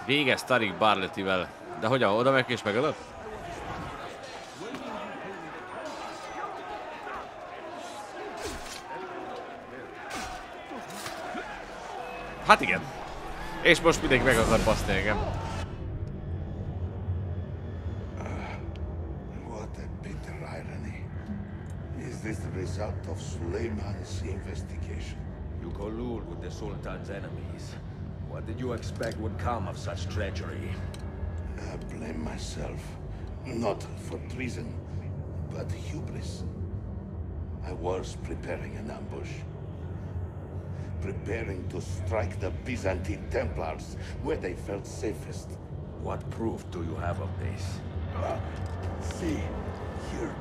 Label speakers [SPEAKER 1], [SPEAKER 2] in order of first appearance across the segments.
[SPEAKER 1] Végez Tariq Barletivel. De hogyan? Oda meg és megadod? Hát igen. És most mindenki meg akar baszni engem.
[SPEAKER 2] What a bitter irony. Is this the result of Suleiman's investigation?
[SPEAKER 3] You collude with the Sultan's enemies. What did you expect would come of such treachery?
[SPEAKER 2] I blame myself. Not for treason, but hubris. I was preparing an ambush. Preparing to strike the Byzantine Templars where they felt safest.
[SPEAKER 3] What proof do you have of this?
[SPEAKER 2] See, here.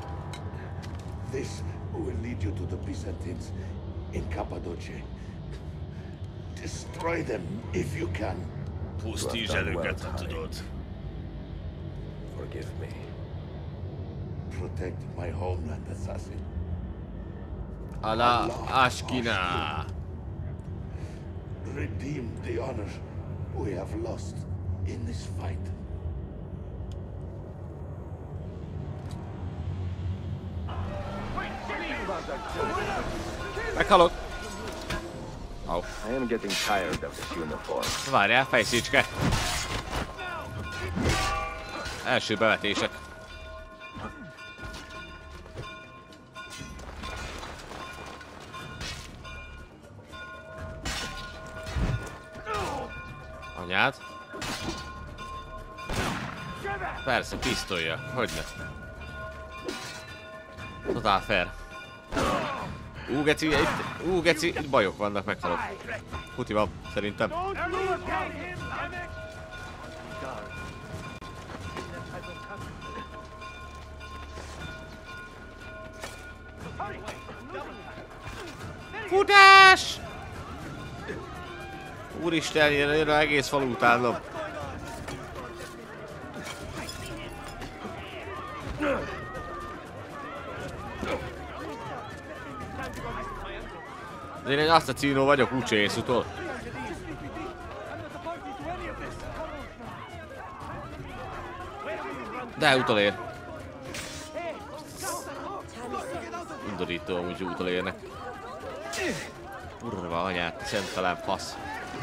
[SPEAKER 2] This will lead you to the Byzantines in Cappadocia. Destroy them if you can.
[SPEAKER 1] Pusztítsd el őket, ha tudod.
[SPEAKER 3] Forgive me.
[SPEAKER 2] Protect my homeland, assassin.
[SPEAKER 1] Allah Ashkina.
[SPEAKER 2] Redeem the honor we have lost in this fight.
[SPEAKER 1] Meghalok. Au.
[SPEAKER 3] I am getting tired of this uniform.
[SPEAKER 1] Várjál, fejszécske. Első bevetések. Anyád. Persze, pisztolja. Hogyne. Totál fair. Geci, itt bajok vannak, meghalok. Puti van, szerintem. Futás! Úristen, jön az egész falu utánlom. De én egy assassino vagyok, úgyse ész utol. De utolér. Undorító, amúgy utolérnek. Kurva anyát, szentelen fasz.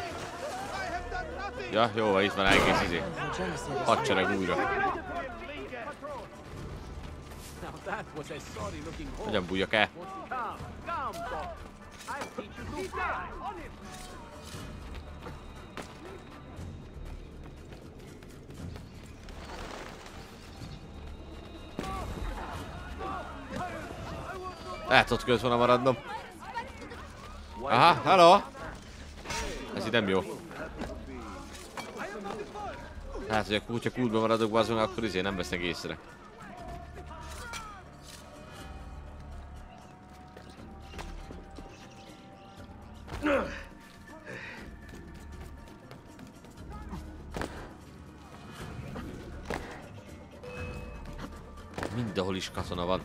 [SPEAKER 1] Ja, jó van, itt van egész izé. Hadsereg újra. Hogyan bújjak el? Lehet ott közt volna maradnom. Aha, hello! Ez így nem jó. Hát, hogy a kutya kútban maradok bazon, akkor izé nem vesznek észre. Mindenhol is katona van.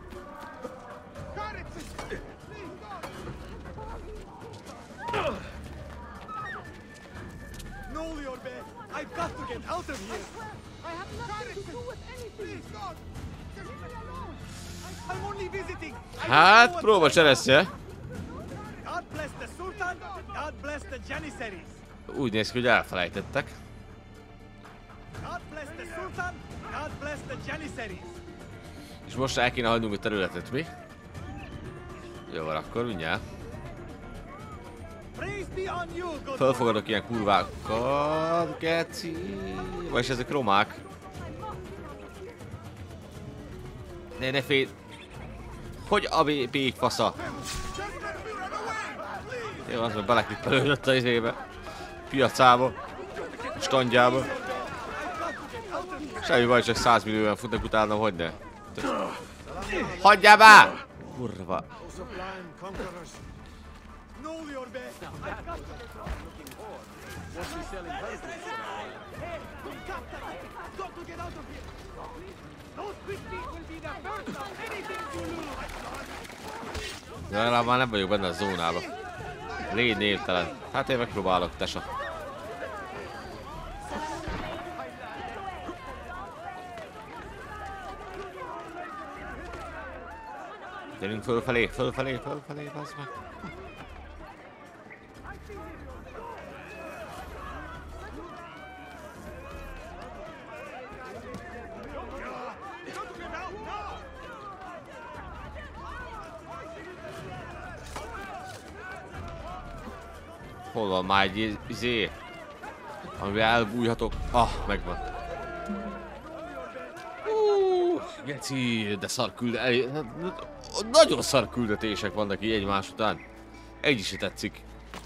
[SPEAKER 1] Hát, próba cseresznye. Úgy néz ki, hogy elfelejtettek. És most el kéne hagynunk a területet, mi? Jó van, akkor mindjárt. Felfogadok ilyen kurvákat, geci. Vagyis ezek romák. Ne félj. Hogy a pék fasza? Jó, az meg beleklippelődött az izébe. Piacába. A standjába. Semmi baj, csak 100 millióan futnak utána, hogy ne? Hagyjál be! Kurva. De legalább már nem vagyok benne a zónában. Légy névtelen. Hát én megpróbálok, tesa. Gyerünk fölfelé, fölfelé, fölfelé, bazd meg. Hol van már egy izé, amivel elbújhatok? Ah, megvan. Geci, de szar nagyon szar küldetések vannak így egymás után. Egy is se tetszik.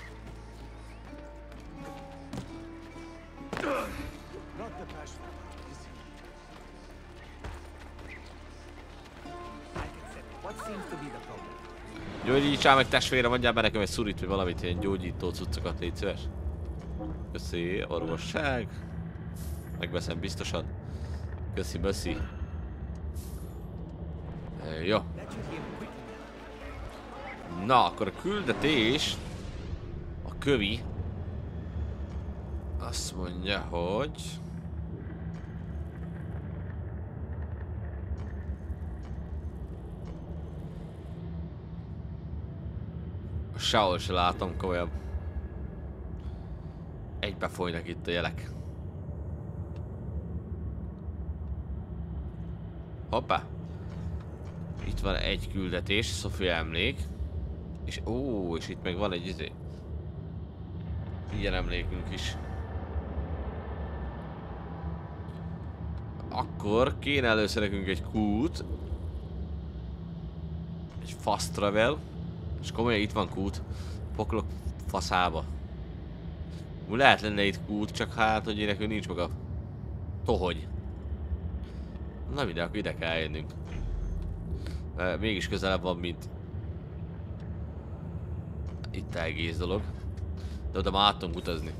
[SPEAKER 1] Gyógyítsál meg testvérem, adjál be nekem egy szurit, vagy valamit, ilyen gyógyító cuccokat, légy szíves. Köszi, orvosság. Megveszem biztosan. Köszi, böszi. Jó. Na, akkor a küldetés. A kövi. Azt mondja, hogy... Sehol se látom komolyan. Egybe folynak itt a jelek. Hoppá. Itt van egy küldetés, Sofia emlék. És ó, és itt meg van egy izé. Ilyen emlékünk is. Akkor kéne először nekünk egy kút. Egy fast travel. És komolyan itt van kút. Poklok faszába. Úgy lehet lenne itt kút, csak hát, hogy nekünk nincs maga tohogy. Na mindegy, akkor ide kell jönnünk. Mégis közelebb van, mint itt a egész dolog. De oda már át tudunk utazni.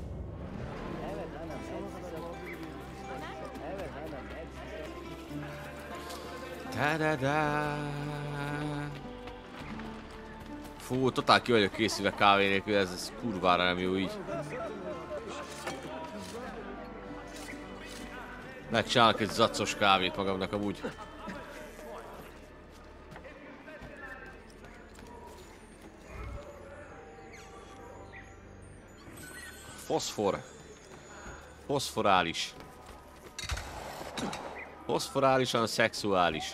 [SPEAKER 1] Fú, totál ki vagyok készülve kávé nélkül, ez kurvára nem jó így. Megcsinálok egy zaccos kávét magamnak amúgy. Foszfor. Foszforális. Foszforálisan szexuális.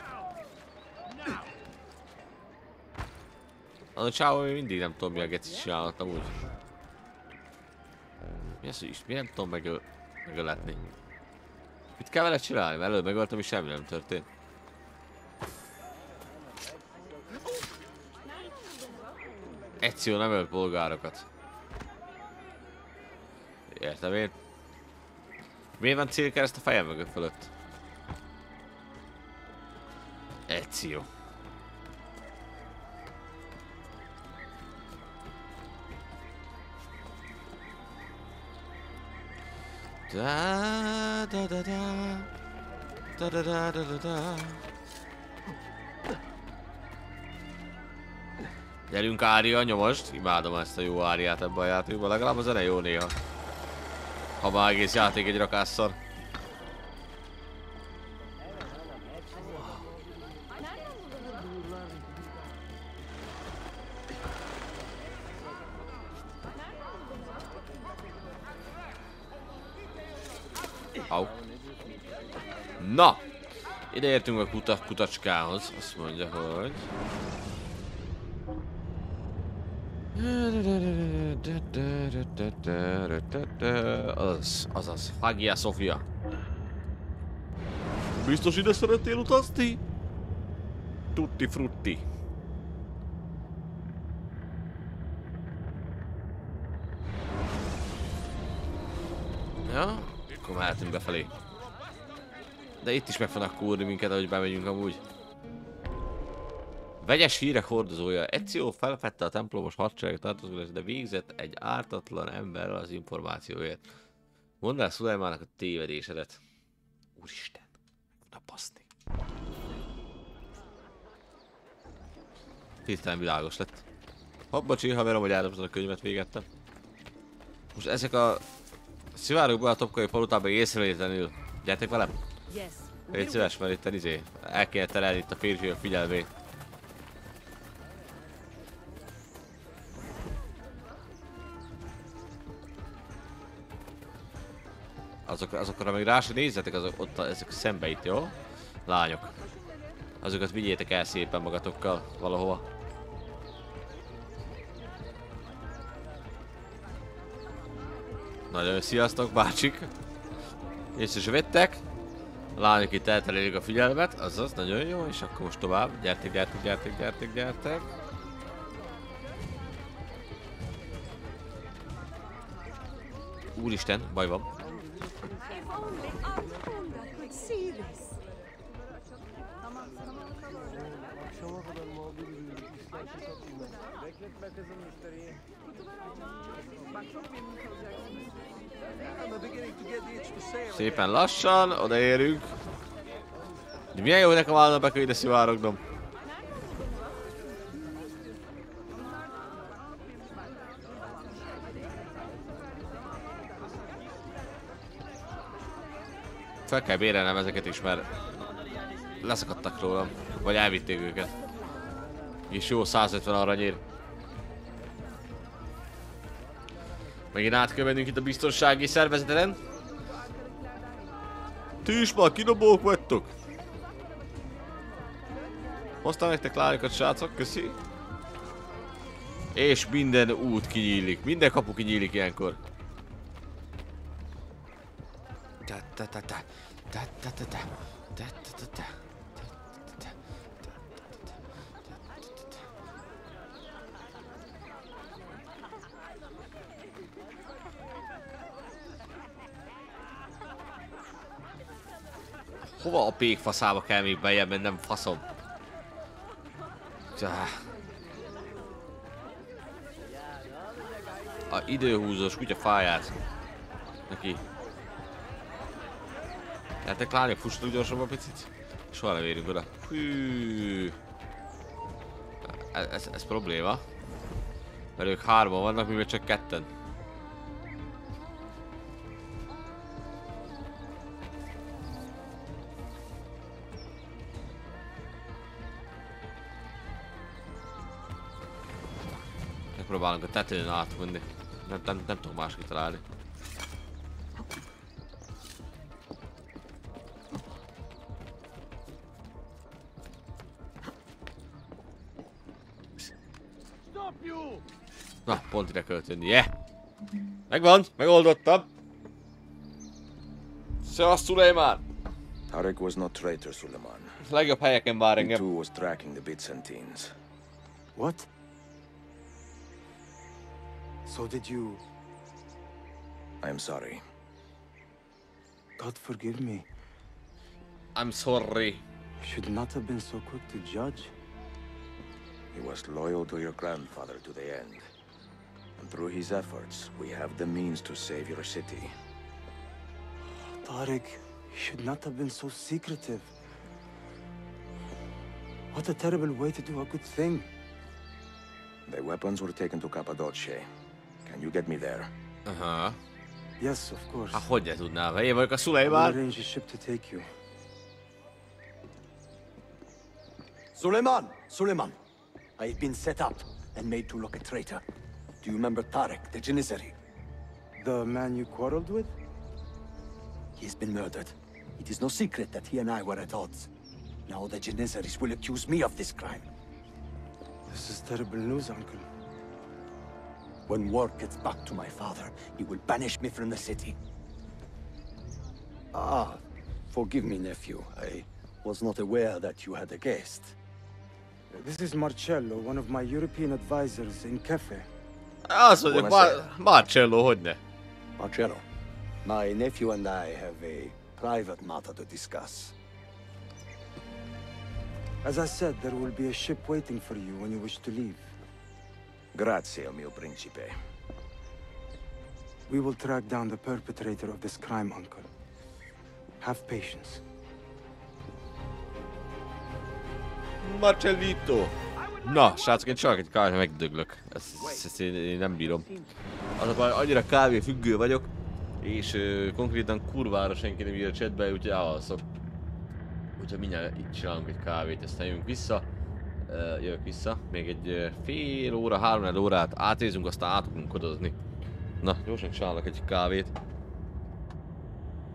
[SPEAKER 1] A csávó még mindig nem tudom, mi a geci csinálhat amúgy. Mi az, hogy is? Miért nem tudom megöletni? Mit kell vele csinálni? Mert előbb megöltem és semmi nem történt. Egyszerűen nem ölt polgárokat. Értem én. Miért van célkereszt a fejem mögött fölött? Egyszerű. Da da da da da da da da da da. Gyerünk Ária, nyomost! Imádom ezt a jó Áriát ebben a játékban, legalább a zene jó néha. Ha már egész játék egy rakásszar. Au. Na! Ide értünk a kutacskához, azt mondja, hogy... Azaz, Hagia Sophia. Biztos ide szeretnél utazni? Tutti frutti. Ja, akkor mehetünk befelé. De itt is meg fognak kúrni minket, ahogy bemegyünk amúgy. Vegyes hírek hordozója. Ezio felfedte a templomos hadsereg tartozókat, de végzett egy ártatlan emberrel az információért. Mondd el Szulajmának a tévedésedet. Úristen. Na baszni. Hirtelen világos lett. Hoppacsi, haverom, hogy eldobtad a könyvet, végettem. Most ezek a szivárogban a topkai palotában észrevétlenül. Gyertek velem. Légy szíves, mert itt izé, el kéne terelni itt a férfiak figyelmét. Azokra még rá se nézzetek, ott ezek szembe itt, jó? Lányok. Azokat vigyétek el szépen magatokkal valahova. Nagyon sziasztok, bácsik! Észre se vettek. A lányok itt elterelik a figyelmet, azaz, nagyon jó, és akkor most tovább. Gyertek. Úristen, baj van. Szépen lassan, odaérünk. De milyen jó nekem állna be, hogy ide szivárognom. Fel kell bérelnem ezeket is, mert leszakadtak rólam. Vagy elvitték őket. És jó 150 aranyér. Megint át kell mennünk itt a biztonsági szervezeten. Ti is már kidobók vagytok? Hoztam nektek lányokat, srácok, köszi. És minden út kinyílik, minden kapu kinyílik ilyenkor. Hova a pékfaszába kell még bejebb mennem, faszom? A időhúzós kutya fáját. Neki. Gyertek lányok, fussatok gyorsabban picit. Soha nem érünk oda. Hű. Ez probléma. Mert ők 3-an vannak, mi még csak 2-en. Megpróbálunk a tetőn átmenni. Nem tudok más kitalálni. Na, pont ide kellett jönni, yeah. Megvan, megoldottam. Szevasz, Szulejmán!
[SPEAKER 3] Tarek was not traitor, Suleiman.
[SPEAKER 1] Legjobb helyeken vár
[SPEAKER 3] He
[SPEAKER 1] engem.
[SPEAKER 3] too was tracking the Byzantines.
[SPEAKER 4] What? So did you...
[SPEAKER 3] I am sorry.
[SPEAKER 4] God forgive me.
[SPEAKER 1] I'm sorry.
[SPEAKER 4] Should not have been so quick to judge.
[SPEAKER 3] He was loyal to your grandfather to the end. And through his efforts, we have the means to save your city.
[SPEAKER 4] Tariq, you should not have been so secretive. What a terrible way to do a good thing.
[SPEAKER 3] The weapons were taken to Cappadocia. Can you get me there?
[SPEAKER 1] Aha.
[SPEAKER 4] Yes, of course.
[SPEAKER 1] Hát hogy ne tudnám? Én vagyok a
[SPEAKER 4] I will
[SPEAKER 1] Szulejmán.
[SPEAKER 4] arrange a ship to take you.
[SPEAKER 5] Suleiman, I have been set up and made to look a traitor. Do you remember Tarek, the Janissary?
[SPEAKER 4] The man you quarreled with?
[SPEAKER 5] He has been murdered. It is no secret that he and I were at odds. Now the Janissaries will accuse me of this crime.
[SPEAKER 4] This is terrible news, uncle.
[SPEAKER 5] When word gets back to my father, he will banish me from the city. Ah, forgive me, nephew. I was not aware that you had a guest.
[SPEAKER 4] This is Marcello, one of my European advisors in Cafe.
[SPEAKER 1] Azt mondjuk, Marcello, hogyne?
[SPEAKER 5] Marcello, my nephew and I have a private matter to discuss.
[SPEAKER 4] As I said, there will be a ship waiting for you when you wish to leave.
[SPEAKER 3] Grazie, mio principe.
[SPEAKER 4] We will track down the perpetrator of this crime, uncle. Have patience.
[SPEAKER 1] Marcellito! Na, srácok, én csak egy kávé megdöglök. Ezt én nem bírom. Az a baj, annyira kávé függő vagyok, és konkrétan kurvára senki nem ír a chatbe, úgyhogy elhalszok. Úgyhogy mindjárt itt csinálunk egy kávét, aztán jövünk vissza. Jövök vissza. Még egy fél óra, 3 órát átézünk, aztán át tudunk kodozni. Na, gyorsan csinálok egy kávét.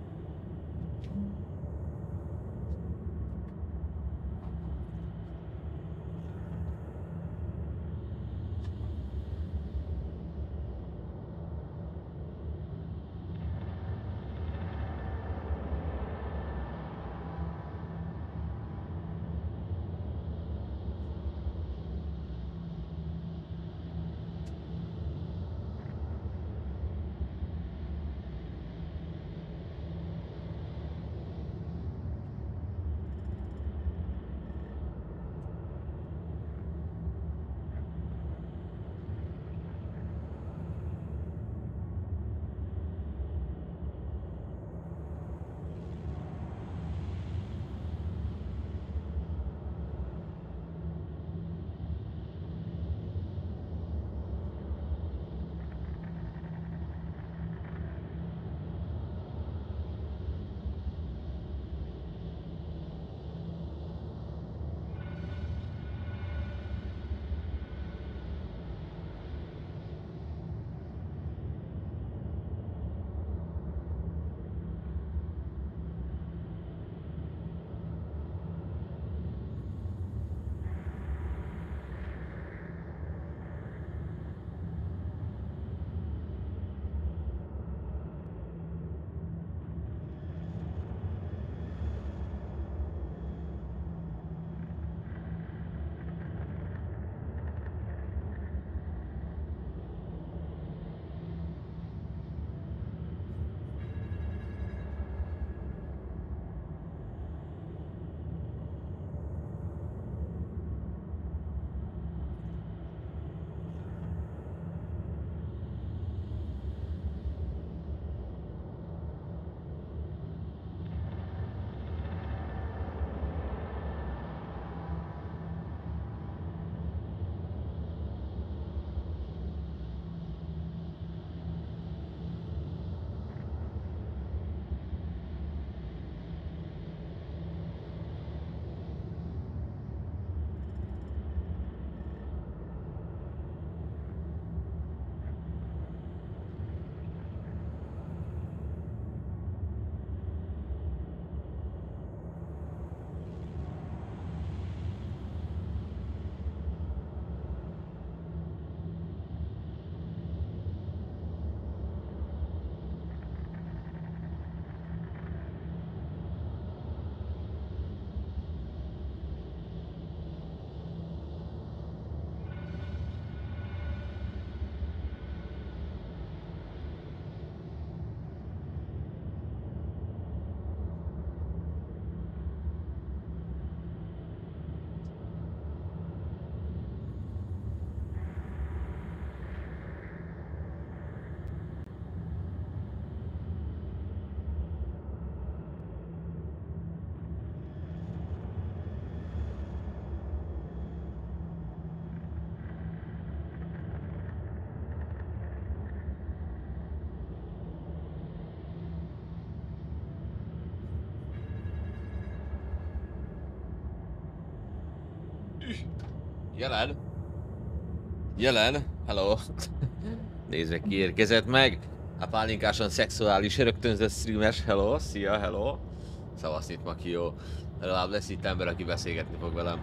[SPEAKER 1] Jelen. Jelen. Hello. Nézd meg, ki érkezett meg. A pálinkásan szexuális, rögtönzött streames. Hello, szia, hello. Szavasz itt ma ki, jó. Legalább lesz itt ember, aki beszélgetni fog velem.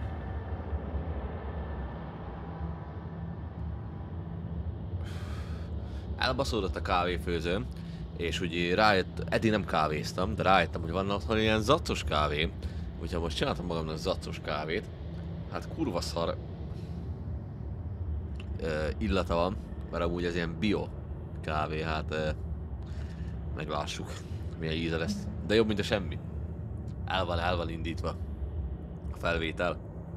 [SPEAKER 1] Elbaszódott a kávéfőzőm, és úgy rájött, eddig nem kávéztam, de rájöttem, hogy van otthon ilyen zaccos kávé. Úgyhogy most csináltam magamnak zaccos kávét. Hát kurva szar illata van, mert amúgy ez ilyen bio kávé, hát meglássuk milyen íze lesz. De jobb, mint a semmi. El van indítva a felvétel.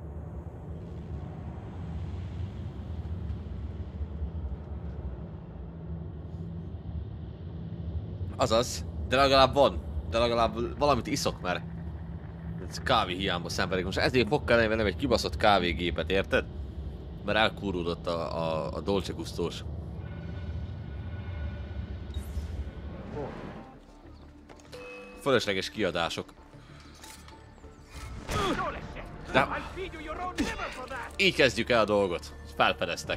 [SPEAKER 1] Azaz, de legalább van. De legalább valamit iszok, mert kávé hiányba szenvedek. Most ezért fog kellene vennem egy kibaszott kávégépet, érted? Mert elkúródott a Dolce Gustós. Fölösleges kiadások. De így kezdjük el a dolgot. Felfedeztek.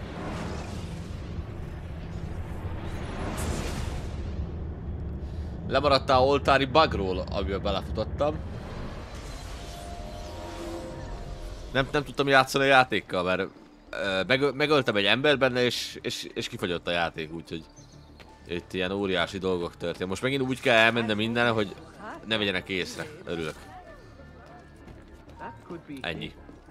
[SPEAKER 1] Lemaradtál a oltári bugról, amiben belefutottam. Nem tudtam játszani a játékkal, mert megöltem egy ember benne, és kifogyott a játék, úgyhogy itt ilyen óriási dolgok történnek. Most megint úgy kell elmennem minden, hogy ne vegyenek észre. Örülök. Ennyi.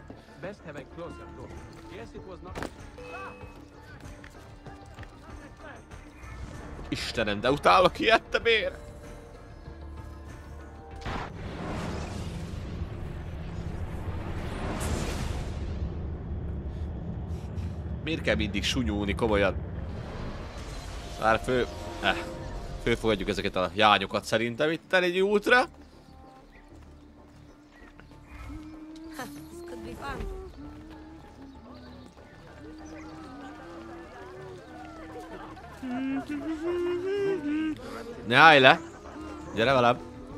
[SPEAKER 1] Istenem, de utálok ilyet, miért? Miért kell mindig sunyulni, komolyan? Már fölfogadjuk ezeket a jányokat szerintem itt egy útra. Ne állj le! Gyere velem!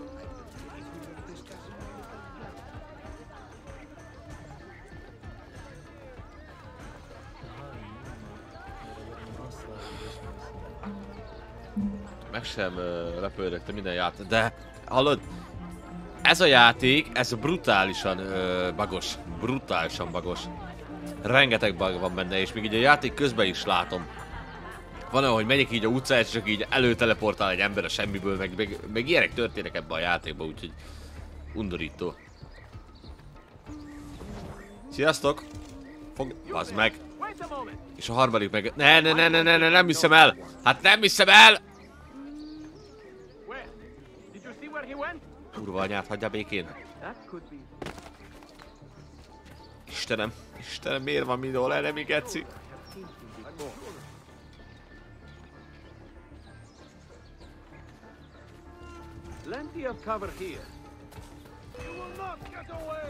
[SPEAKER 1] Meg sem lepődöttem minden játék, de hallod? Ez a játék, ez brutálisan bugos. Brutálisan bugos. Rengeteg bug van benne, és még így a játék közben is látom. Van olyan, hogy megyek így a utcán, és csak így előteleportál egy ember a semmiből, meg ilyenek történnek ebben a játékban, úgyhogy undorító. Sziasztok! Bazd meg! És a harmadik meg... Ne, nem hiszem el! Hát nem hiszem el! Kurva anyát, hagyjál békén! Istenem, miért van mindenhol enemi, geci?
[SPEAKER 6] Plenty of cover here. You will not get away.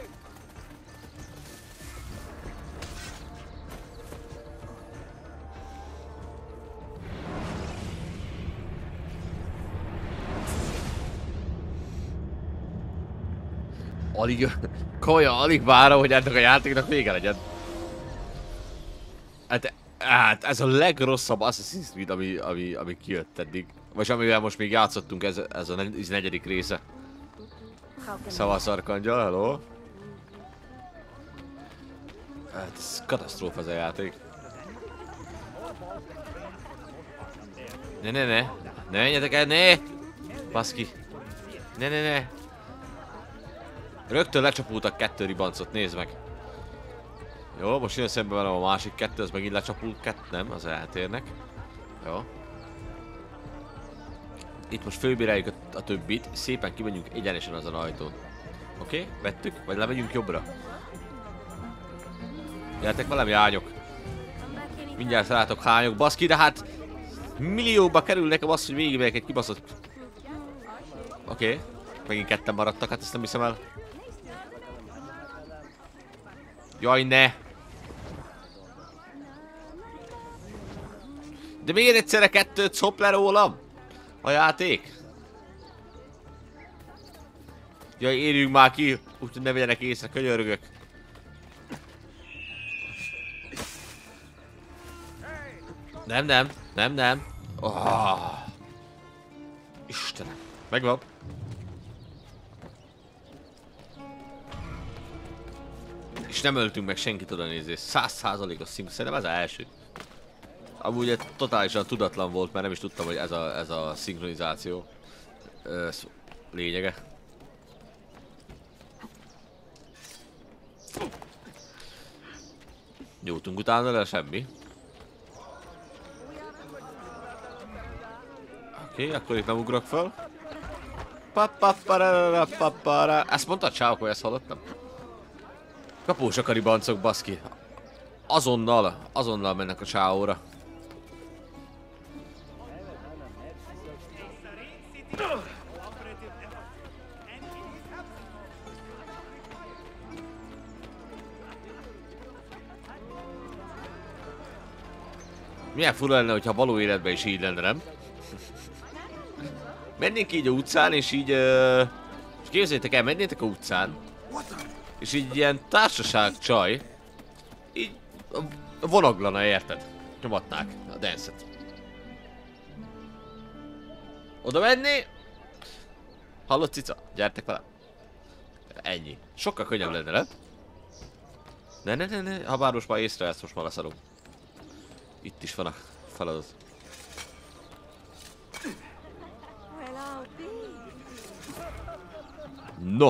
[SPEAKER 1] Alig várom, hogy ennek a játéknak vége legyen. Hát ez a legrosszabb Assassin's Creed, ami kijött eddig. Vagy amivel most még játszottunk, ez a negyedik része. Szavasz Arkangyal, hello. Hát ez katasztrófa ez a játék. Ne menjetek el, ne! Baszki. Ne. Rögtön lecsapultak 2 ribancot, nézd meg. Jó, most jön szembe velem a másik 2, az megint lecsapult 2, nem, az eltérnek. Jó. Itt most fölbíráljuk a többit, szépen kimegyünk egyenesen azon ajtón. Oké? Vettük? Vagy lemegyünk jobbra? Gyertek velem, jányok! Mindjárt látok hányok, baszki, de hát... millióba kerül nekem az, hogy végigmegyek egy kibaszott... Oké. Megint 2 maradtak, hát ezt nem hiszem el. Jaj, ne! De miért egyszerre 2 szop le rólam? A játék? Jaj, érjünk már ki, úgyhogy ne vegyenek észre, könyörgök. Nem. Oh. Istenem. Megvan. És nem öltünk meg senkit, oda nézés. 100%-os szink. Szerintem ez az első. Amúgy totálisan tudatlan volt, mert nem is tudtam, hogy ez a szinkronizáció lényege. Nyújtunk utána, de semmi. Oké, akkor itt nem ugrok fel. Ezt mondtad, csávok, hogy ezt hallottam? Kapós a karibancok, baszki. Azonnal mennek a csávóra. Milyen fura lenne, hogyha való életben is így lenne, nem? Mennénk így a utcán, és így... és képzeljétek el, mennétek a utcán, és így ilyen társaság csaj, így vonaglana, érted? Nyomatnák a dance-et. Oda menni. Hallod, cica? Gyertek vele. Ennyi. Sokkal könnyebb lenne, nem? Ne. Ha bár most már észre ezt, most már leszarom. Itt is van a feladat. No.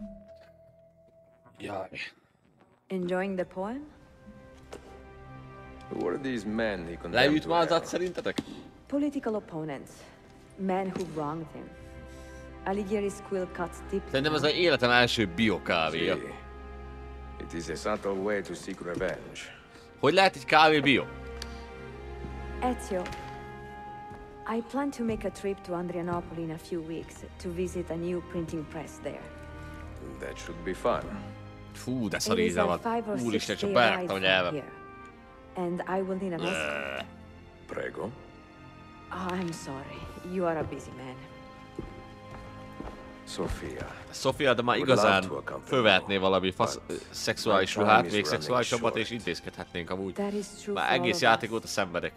[SPEAKER 1] Jaj.
[SPEAKER 7] Enjoying the poem?
[SPEAKER 3] Who are these men he condemned
[SPEAKER 1] Leüt
[SPEAKER 3] to
[SPEAKER 1] mázat
[SPEAKER 3] hell?
[SPEAKER 7] Szerintetek? Political opponents. Men who wronged him. Alighieri's quill cuts deeply.
[SPEAKER 1] Szerintem ez az életem első biokávéja.
[SPEAKER 3] See, it is a subtle way to seek revenge.
[SPEAKER 1] Hogy lehet egy kávé bio?
[SPEAKER 7] Ezio, I plan to make a trip to Andrianople in a few weeks to visit a new printing press there.
[SPEAKER 3] That should be fun.
[SPEAKER 1] Fú, de
[SPEAKER 7] It is
[SPEAKER 1] szaríze
[SPEAKER 7] a
[SPEAKER 1] van.
[SPEAKER 7] 5 or 6
[SPEAKER 1] Úristen, csak
[SPEAKER 7] day ride
[SPEAKER 1] beraktam a
[SPEAKER 7] from
[SPEAKER 1] nyelvem.
[SPEAKER 7] here. And I will need an escort.
[SPEAKER 3] Prego.
[SPEAKER 7] Oh, I'm sorry. You are a busy man.
[SPEAKER 3] Sofia.
[SPEAKER 1] Sofia, de már igazán fölvehetné valami szexuális ruhát, még szexuálisabbat, és intézkedhetnénk amúgy.
[SPEAKER 7] That is true
[SPEAKER 1] Már
[SPEAKER 7] for
[SPEAKER 1] egész
[SPEAKER 7] all of
[SPEAKER 1] játék
[SPEAKER 7] us.
[SPEAKER 1] óta szenvedek.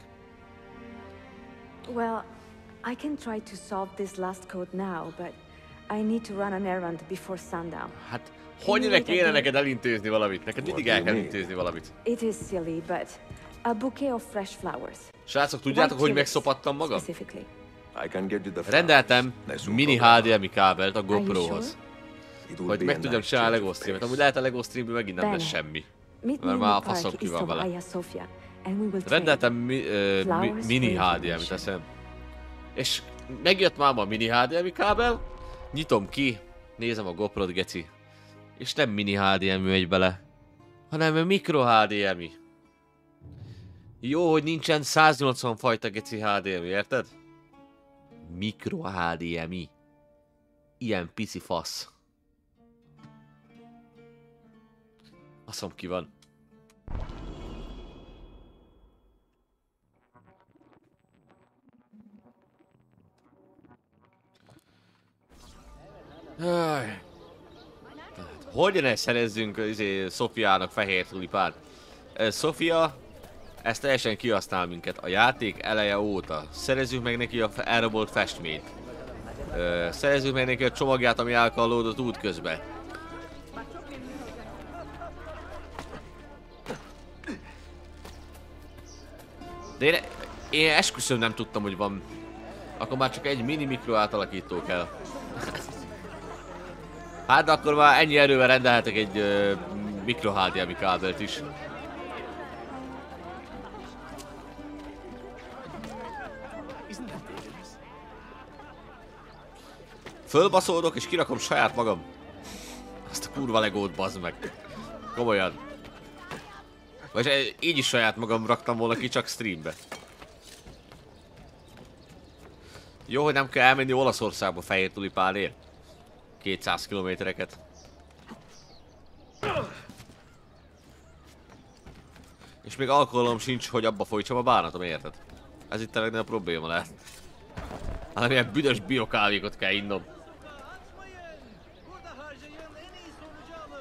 [SPEAKER 7] Well, I can try to solve this last code now, but I need to run an errand before sundown.
[SPEAKER 1] Hát, hogy ne kéne neked elintézni valamit? Neked mindig el kell intézni valamit.
[SPEAKER 7] It is silly, but a bouquet of fresh flowers.
[SPEAKER 1] Srácok, tudjátok, hogy megszopattam magam?
[SPEAKER 7] Specifically.
[SPEAKER 3] I can get you the
[SPEAKER 1] Rendeltem
[SPEAKER 3] Nessun
[SPEAKER 1] mini
[SPEAKER 3] problema.
[SPEAKER 1] HDMI kábelt a
[SPEAKER 7] Are you
[SPEAKER 1] GoPro-hoz.
[SPEAKER 3] It will
[SPEAKER 1] Hogy
[SPEAKER 3] be
[SPEAKER 1] meg
[SPEAKER 3] a
[SPEAKER 1] tudjam
[SPEAKER 3] nice
[SPEAKER 1] csinálni a
[SPEAKER 3] change
[SPEAKER 1] LEGO
[SPEAKER 3] of
[SPEAKER 1] streamet.
[SPEAKER 3] pace.
[SPEAKER 1] Amúgy lehet a LEGO streamből megint nem lesz
[SPEAKER 7] Bene.
[SPEAKER 1] semmi.
[SPEAKER 7] Meet me
[SPEAKER 1] Mert
[SPEAKER 7] in
[SPEAKER 1] már a
[SPEAKER 7] the
[SPEAKER 1] faszom
[SPEAKER 7] park
[SPEAKER 1] ki
[SPEAKER 7] east
[SPEAKER 1] van
[SPEAKER 7] of
[SPEAKER 1] vele.
[SPEAKER 7] Hagia Sophia, and we will trade.
[SPEAKER 1] Rendeltem
[SPEAKER 7] Flowers
[SPEAKER 1] mini
[SPEAKER 7] for
[SPEAKER 1] HDMI-t,
[SPEAKER 7] information.
[SPEAKER 1] teszem. És megjött már a mini HDMI kábel, nyitom ki, nézem a GoPro-t, geci. És nem mini HDMI megy bele, hanem a micro HDMI. Jó, hogy nincsen 180 fajta geci HDMI, érted? Micro HDMI. Ilyen pici fasz. Faszom ki van. Jaj. Hogyan ne szerezzünk Szofiának fehér tulipánt? Sofia, ezt teljesen kihasznál minket a játék eleje óta. Szerezzük meg neki a elrabolt festményt. Szerezzük meg neki a csomagját, ami elkallódott útközben. De én esküszöm nem tudtam, hogy van. Akkor már csak egy mini mikro átalakító kell. Hát de akkor már ennyi erővel rendelhetek egy mikro HDMI kábelt is. Fölbaszódok és kirakom saját magam. Azt a kurva legót, bazd meg. Komolyan. Vagy így is saját magam raktam volna ki, csak streambe. Jó, hogy nem kell elmenni Olaszországba fehér tulipánért. 200 kilométereket. És még alkoholom sincs, hogy abba folytsam a bánatom, érted? Ez itt a legnagyobb probléma lehet. Hanem ilyen büdös biokávékot kell innom.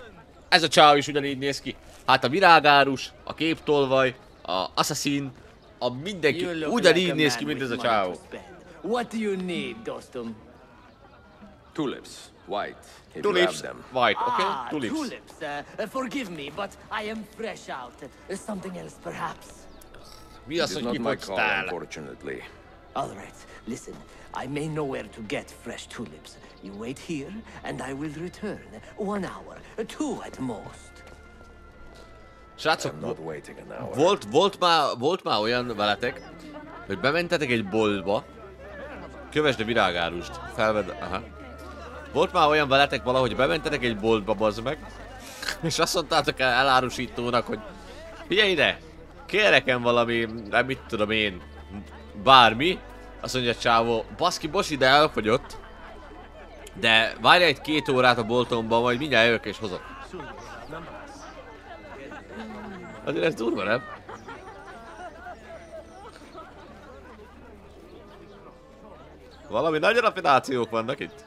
[SPEAKER 1] Ez a csáv is ugyanígy néz ki. Hát a virágárus, a képtolvaj, a assassin, A mindenki ugyanígy néz ki, mint ez a csávó.
[SPEAKER 8] What do you need, Dostum?
[SPEAKER 3] Tulips, white. If you
[SPEAKER 1] Tulips,
[SPEAKER 3] have them.
[SPEAKER 1] white, okay?
[SPEAKER 8] Ah,
[SPEAKER 1] Tulips.
[SPEAKER 8] tulips. Forgive me, but I am fresh out. Something else, perhaps?
[SPEAKER 1] Mi az,
[SPEAKER 3] It is
[SPEAKER 1] hogy
[SPEAKER 3] not my call,
[SPEAKER 1] kifogytál?
[SPEAKER 3] unfortunately.
[SPEAKER 8] All right, listen. I may know where to get fresh tulips. You wait here, and I will return. 1 hour, 2 at most.
[SPEAKER 1] Srácok,
[SPEAKER 3] I'm not waiting an hour.
[SPEAKER 1] volt már olyan veletek, hogy bementetek egy boltba, kövesd a virágárust, felvedd, aha. Volt már olyan veletek valahogy bementetek egy boltba, bazd meg, és azt mondtátok el elárusítónak, hogy figyelj ide, kérek valami, nem mit tudom én, bármi, azt mondja a csávó, baszki, bocs, ide elfogyott, de várj egy 2 órát a boltomban, majd mindjárt jövök és hozok. Azért ez durva, nem? Valami nagy rafinációk vannak itt.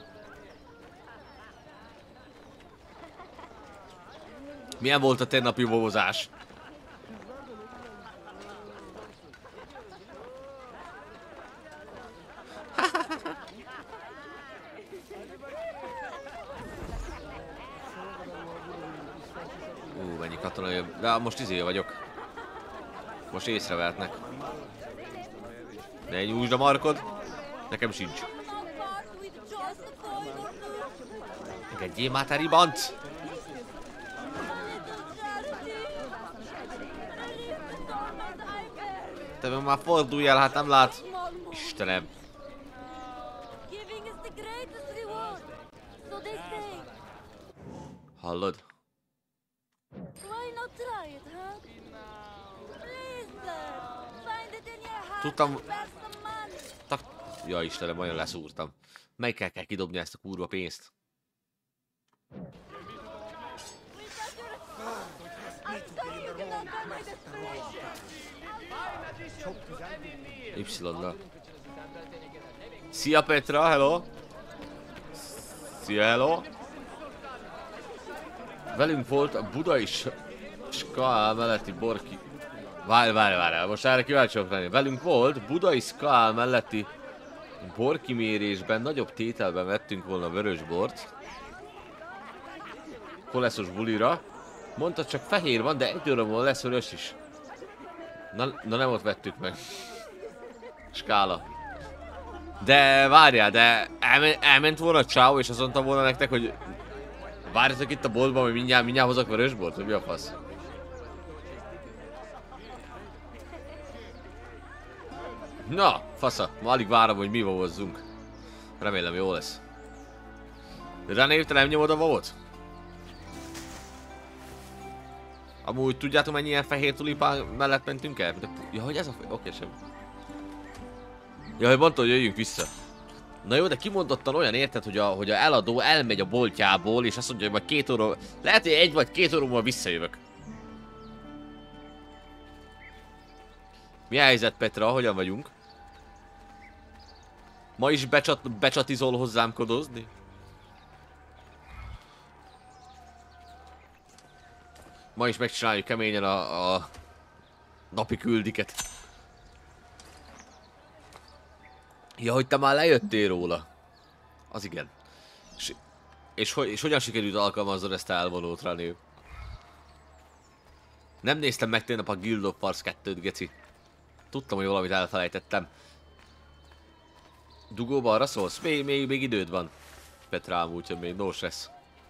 [SPEAKER 1] Milyen volt a tegnapi bózás? Mennyi katona jön. De most izé vagyok. Most észrevehetnek. Ne nyújtsd a markod. Nekem sincs. Engedjél már, te ribant! Te már fordulj el, hát nem lát. Istenem. Hallod? Tudtam... Ja Istenem, olyan leszúrtam. Melyikkel kell kidobni ezt a kurva pénzt? Y-nal. Szia Petra, hello! Szia, hello! Velünk volt a budai skál melletti borki... Várj, most erre kíváncsi vagyok lenni. Velünk volt budai skál melletti borkimérésben nagyobb tételben vettünk volna vörösbort. Koleszos bulira. Mondta, csak fehér van, de 1 óra lesz vörös is. Na nem ott vettük meg. Skála. De várjál, de elment volna a csáó és azt mondta volna nektek, hogy várjatok itt a boltban, hogy mindjárt hozok vörösbort, hogy mi a fasz? Na, fasza, ma alig várom, hogy mi vavozzunk. Remélem jó lesz. René, te nem nyomod a vavot? Amúgy tudjátok, mennyi ilyen fehér tulipán mellett mentünk el? Ja, hogy ez a... Oké, sem. Ja, hogy mondta, hogy jöjjünk vissza. Na jó, de kimondottan olyan, érted, hogy a eladó elmegy a boltjából, és azt mondja, hogy majd 2 óra... Lehet, hogy 1 vagy 2 óra múlva visszajövök. Mi a helyzet, Petra? Hogyan vagyunk? Ma is becsatizol hozzám kodozni? Ma is megcsináljuk keményen a napi küldiket. Ja, hogy te már lejöttél róla. Az igen. És hogyan sikerült alkalmaznod ezt a elvonót, René? Nem néztem meg tegnap a Guild of Wars 2-t, geci. Tudtam, hogy valamit elfelejtettem. Dugóba arra szólsz? Még időd van. Petrám, úgyhogy még no stress.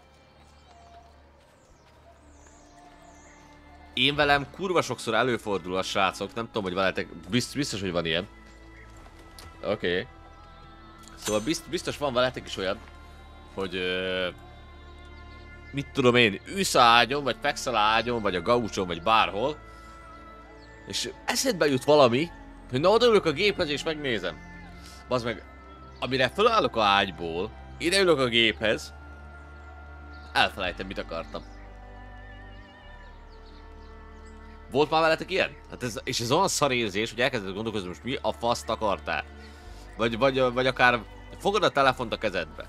[SPEAKER 1] Én velem kurva sokszor előfordul a srácok, nem tudom, hogy veletek, biztos, hogy van ilyen. Oké. Szóval biztos van veletek is olyan, hogy mit tudom én, ülsz a ágyon, vagy fekszel a ágyon, vagy a gaucson, vagy bárhol, és eszedbe jut valami, hogy na odaülök a géphez és megnézem. Bazd meg, amire felállok a ágyból, ideülök a géphez, elfelejtem, mit akartam. Volt már veletek ilyen? Hát ez olyan szarérzés, hogy elkezded gondolkozni, most mi a faszt akartál. Vagy akár fogod a telefont a kezedbe.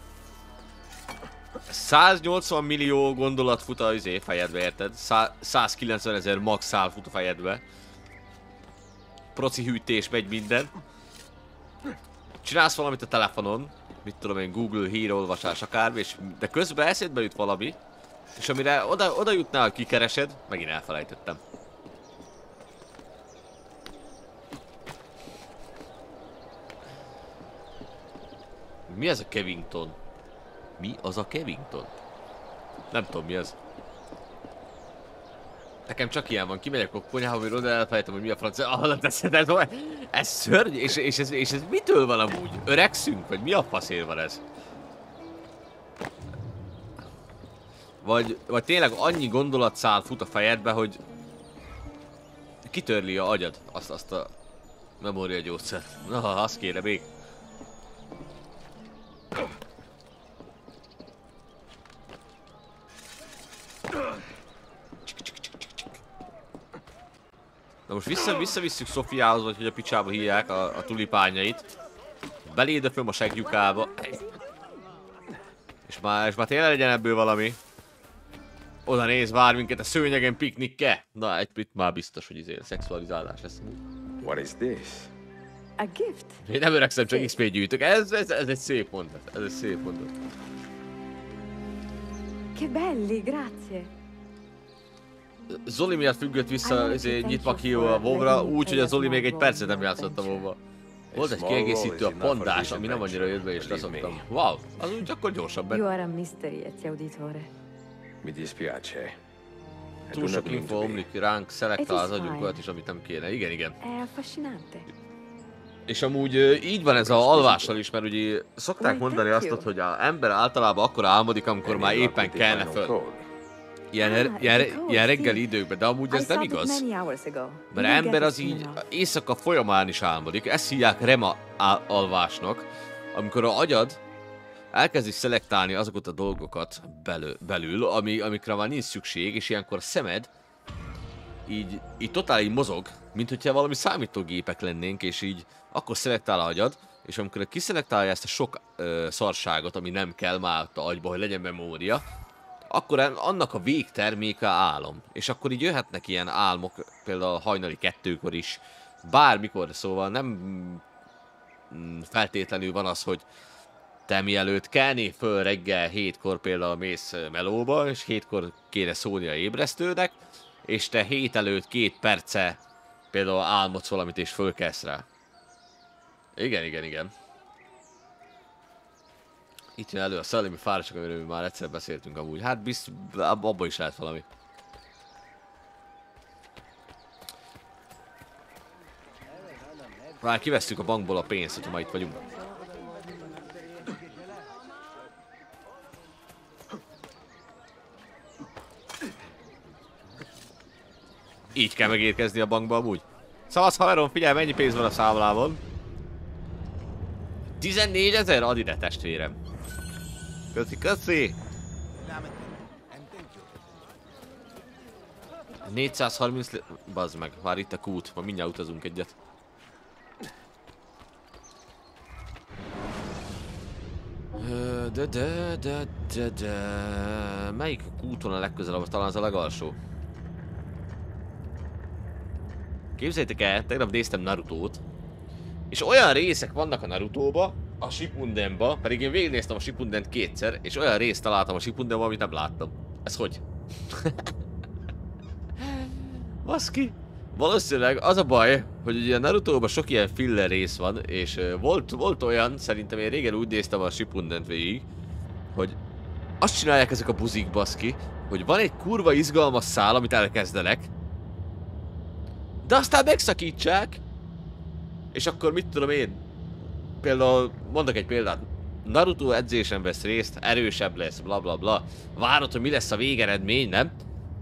[SPEAKER 1] 180 millió gondolat fut a fejedbe, érted? 190 000 max szál fut a fejedbe. proci hűtés, megy minden. Csinálsz valamit a telefonon, mit tudom én, Google hírolvasás akármi, és de közben eszedbe jut valami, és amire oda jutnál, hogy kikeresed, megint elfelejtettem. Mi ez a Kevington? Mi az a Kevington? Nem tudom mi ez. Nekem csak ilyen van, kimegyek a konyhába, hogy oda elfelejtem, hogy mi a francia... Ah, ez szörny, és ez mitől van amúgy? Öregszünk, vagy mi a faszér van ez? Vagy tényleg annyi gondolatszál fut a fejedbe, hogy... kitörli a agyad, azt a memóriagyógyszert. Na, azt kéne még. Na most visszavisszük Szofiához, vagy hogy a picsába hívják a tulipányait. Belédöföm a segjukába. És már tényleg legyen ebből valami. Oda néz, vár minket a szőnyegen piknikke. Na, itt már biztos, hogy izé szexualizálás lesz.
[SPEAKER 3] What is this?
[SPEAKER 7] A gift.
[SPEAKER 1] Én nem öregszem, csak XP gyűjtök. Ez egy szép mondat. Ez egy szép mondat.
[SPEAKER 7] Che belli, grazie.
[SPEAKER 1] Zoli miatt függött vissza nyitva ki a WoW-ra, úgy, hogy a Zoli még egy percet nem játszott a WoW-ba. Volt egy kiegészítő, a pandás, ami nem annyira jött be, és leszoktam. Wow, az úgy akkor gyorsabb benne.
[SPEAKER 7] You are a mystery, Ezio Auditore.
[SPEAKER 3] Mi dispiace.
[SPEAKER 1] Túl sok info omlik ránk, szelektál az agyunk olyat is, amit nem kéne. Igen.
[SPEAKER 7] È affascinante.
[SPEAKER 1] És amúgy így van ez a alvással is, mert ugye szokták mondani azt, hogy az ember általában akkor álmodik, amikor már éppen kelne föl. Ilyen reggeli időkben, de amúgy ez nem igaz. Mert ember az így éjszaka folyamán is álmodik. Ezt hívják REM alvásnak, amikor az agyad elkezdi szelektálni azokat a dolgokat belül, amikre már nincs szükség, és ilyenkor a szemed így totál mozog, mint hogyha valami számítógépek lennénk, és így akkor szelektál az agyad, és amikor kiszelektálja ezt a sok szarságot, ami nem kell már a agyba, hogy legyen memória, akkor annak a végterméke álom. És akkor így jöhetnek ilyen álmok, például hajnali 2-kor is, bármikor, szóval nem feltétlenül van az, hogy te mielőtt kelnél föl reggel 7-kor például mész melóba, és 7-kor kéne szólni a ébresztőnek, és te 7 előtt 2 perce például álmodsz valamit, és fölkelsz rá. Igen. Itt jön elő a szellemi fáradtság, amiről már egyszer beszéltünk amúgy. Hát abban is lehet valami. Már kivesztük a bankból a pénzt, hogyha már itt vagyunk. Így kell megérkezni a bankba amúgy. Szavasz haverom, figyelj, mennyi pénz van a számlában. 14 000? Add ide, testvérem. Köszi. 430 bazd meg, már itt a kút, ma mindjárt utazunk egyet. Melyik kúton a legközelebb? Talán az a legalsó. Képzeljétek el, tegnap néztem Narutót, és olyan részek vannak a Narutóba, a Shippundenba, pedig én végignéztem a Shippundent 2-szer, és olyan részt találtam a Shippundenba, amit nem láttam. Ez hogy? Baszki! Valószínűleg az a baj, hogy ugye a Narutóban sok ilyen filler rész van, és volt olyan, szerintem én régen úgy néztem a Shippundent végig, hogy azt csinálják ezek a buzik, baszki, hogy van egy kurva izgalmas szál, amit elkezdenek, de aztán megszakítsák, és akkor mit tudom én, például, mondok egy példát, Naruto edzésen vesz részt, erősebb lesz, bla bla bla, várod, hogy mi lesz a végeredmény, nem?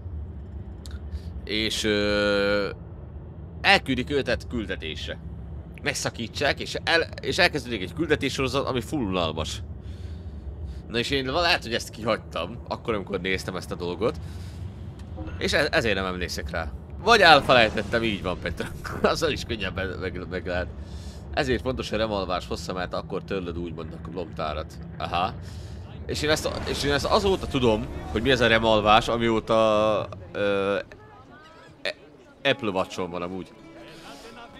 [SPEAKER 1] És elküldik őtet küldetésre. Megszakítsák, és elkezdődik egy küldetéssorozat, ami full unalmas. Na és én lehet, hogy ezt kihagytam, akkor amikor néztem ezt a dolgot, és ezért nem emlékszek rá. Vagy elfelejtettem, így van, Petra. Azzal is könnyebben meg lehet. Ezért fontos a remalvás hossza, mert akkor törlöd úgymond a lomtárat. Aha. És én ezt azóta tudom, hogy mi ez a remalvás, amióta Apple Watch-on van amúgy.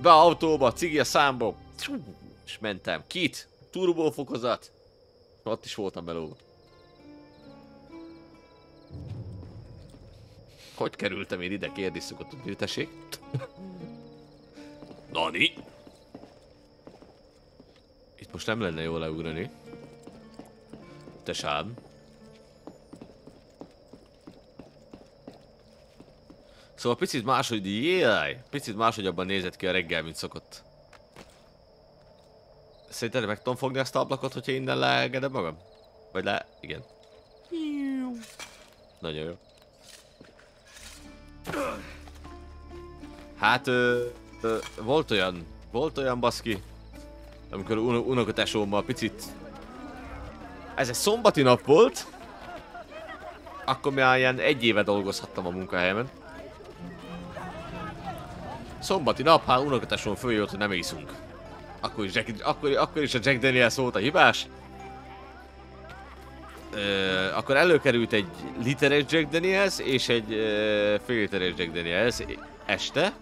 [SPEAKER 1] Be a autóba, cigi a számba. És mentem. Kit, turbófokozat. Ott is voltam belőle. Hogy kerültem én ide? Kérdés szokott, hogy tessék. Nani? Itt most nem lenne jól leugrani. Tesám. Szóval picit máshogy, picit máshogyabban nézett ki a reggel, mint szokott. Szerinted meg tudom fogni ezt a ablakot, hogyha innen leengedem magam? Vagy igen. Nagyon jó. Hát, volt olyan baszki, amikor unokatesómmal picit... Ez egy szombati nap volt. Akkor már ilyen 1 éve dolgozhattam a munkahelyemen. Szombati nap, hát unokatesom följött, hogy nem iszunk. Akkor is a Jack Daniels volt a hibás. Akkor előkerült egy literes Jack Daniels és egy fél literes Jack Daniels este.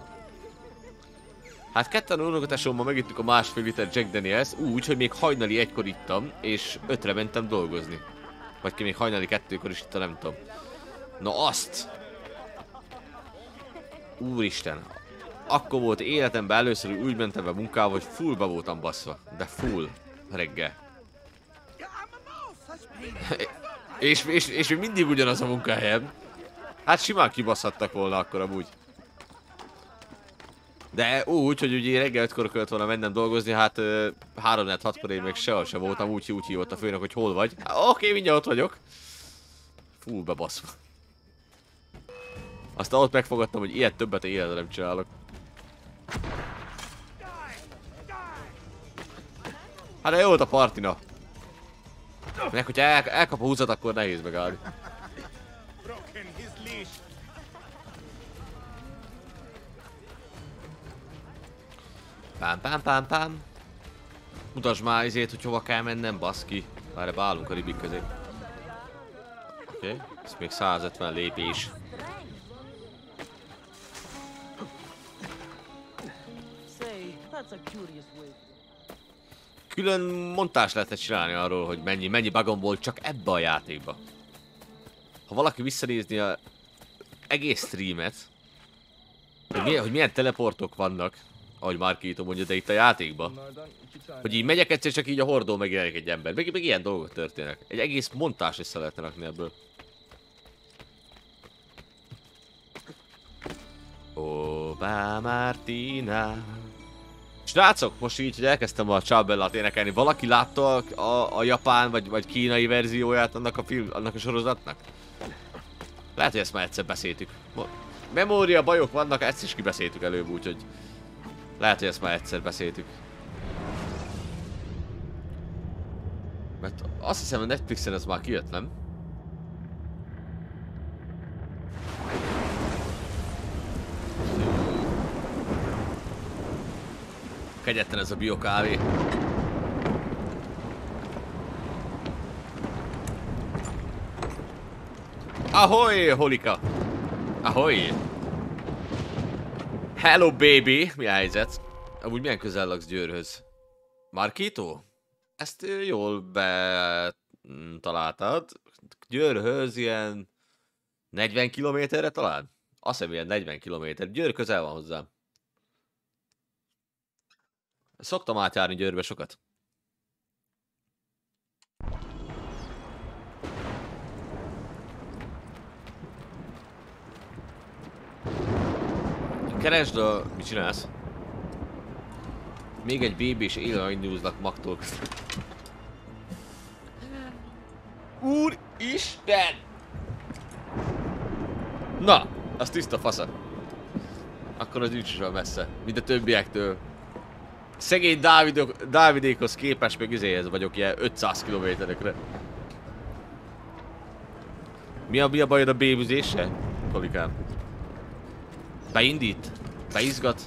[SPEAKER 1] Hát ketten unokatesommal megittük a másfél liter Jack Daniels úgy, hogy még hajnali 1-kor ittam, és 5-re mentem dolgozni. Vagy ki még hajnali 2-kor is ittam, nem tudom. Na azt! Úristen! Akkor volt életemben először, hogy úgy mentem be munkába, hogy fullba voltam baszva. De full reggel. És még mindig ugyanaz a munkahelyem. Hát simán kibaszhattak volna akkor amúgy. De úgy, hogy ugye reggel 5-kor kellett volna mennem dolgozni, hát 3-6-kor én még sehol sem voltam, úgy hívott a főnök, hogy hol vagy. Oké, mindjárt ott vagyok. Full bebaszva. Aztán ott megfogadtam, hogy ilyet többet életre nem csinálok. Hát de jó volt a partina. Meg hogyha elkap a húzat, akkor nehéz megállni. Pám. Mutasd már izét, hogy hova kell mennem, baszki. Várj, beállunk a ribik közé. Oké, ez még 150 lépés. Külön montást lehetne csinálni arról, hogy mennyi bugom volt csak ebbe a játékba. Ha valaki visszanézni a egész streamet, hogy milyen teleportok vannak, ahogy Markito mondja, de itt a játékban. Hogy így megyek egyszer, csak így a hordó megjelenik egy ember. Meg ilyen dolgok történnek. Egy egész montás össze lehetne rakni ebből. Ó, Martina. Srácok, most így, hogy elkezdtem a Ciao Bellát énekelni, valaki látta a japán vagy kínai verzióját annak a sorozatnak? Lehet, hogy ezt már egyszer beszéltük. Memória bajok vannak, ezt is kibeszéltük előbb, úgyhogy lehet, hogy ezt már egyszer beszéltük. Mert azt hiszem, a Netflixen ez már kijött, nem? Kegyetlen ez a biokávé. Ahoy, Holika! Ahoy! Hello, baby! Mi a helyzet? Amúgy milyen közel laksz Győrhöz? Markito? Ezt jól betaláltad. Győrhöz ilyen 40 kilométerre talán? Azt hiszem ilyen 40 kilométer. Győr közel van hozzám. Szoktam átjárni Győrbe sokat. Keresd a... Mit csinálsz? Még egy BB és élőany nyúzlak magtól. Úristen! Na, az tiszta fasza. Akkor az nincs is olyan messze, mint a többiektől. Szegény Dávidékhoz képest meg izéhez vagyok ilyen 500 kilométerekre. Mi a bajod a bébüzéssel, Kolikám? Beindít? Beizgat?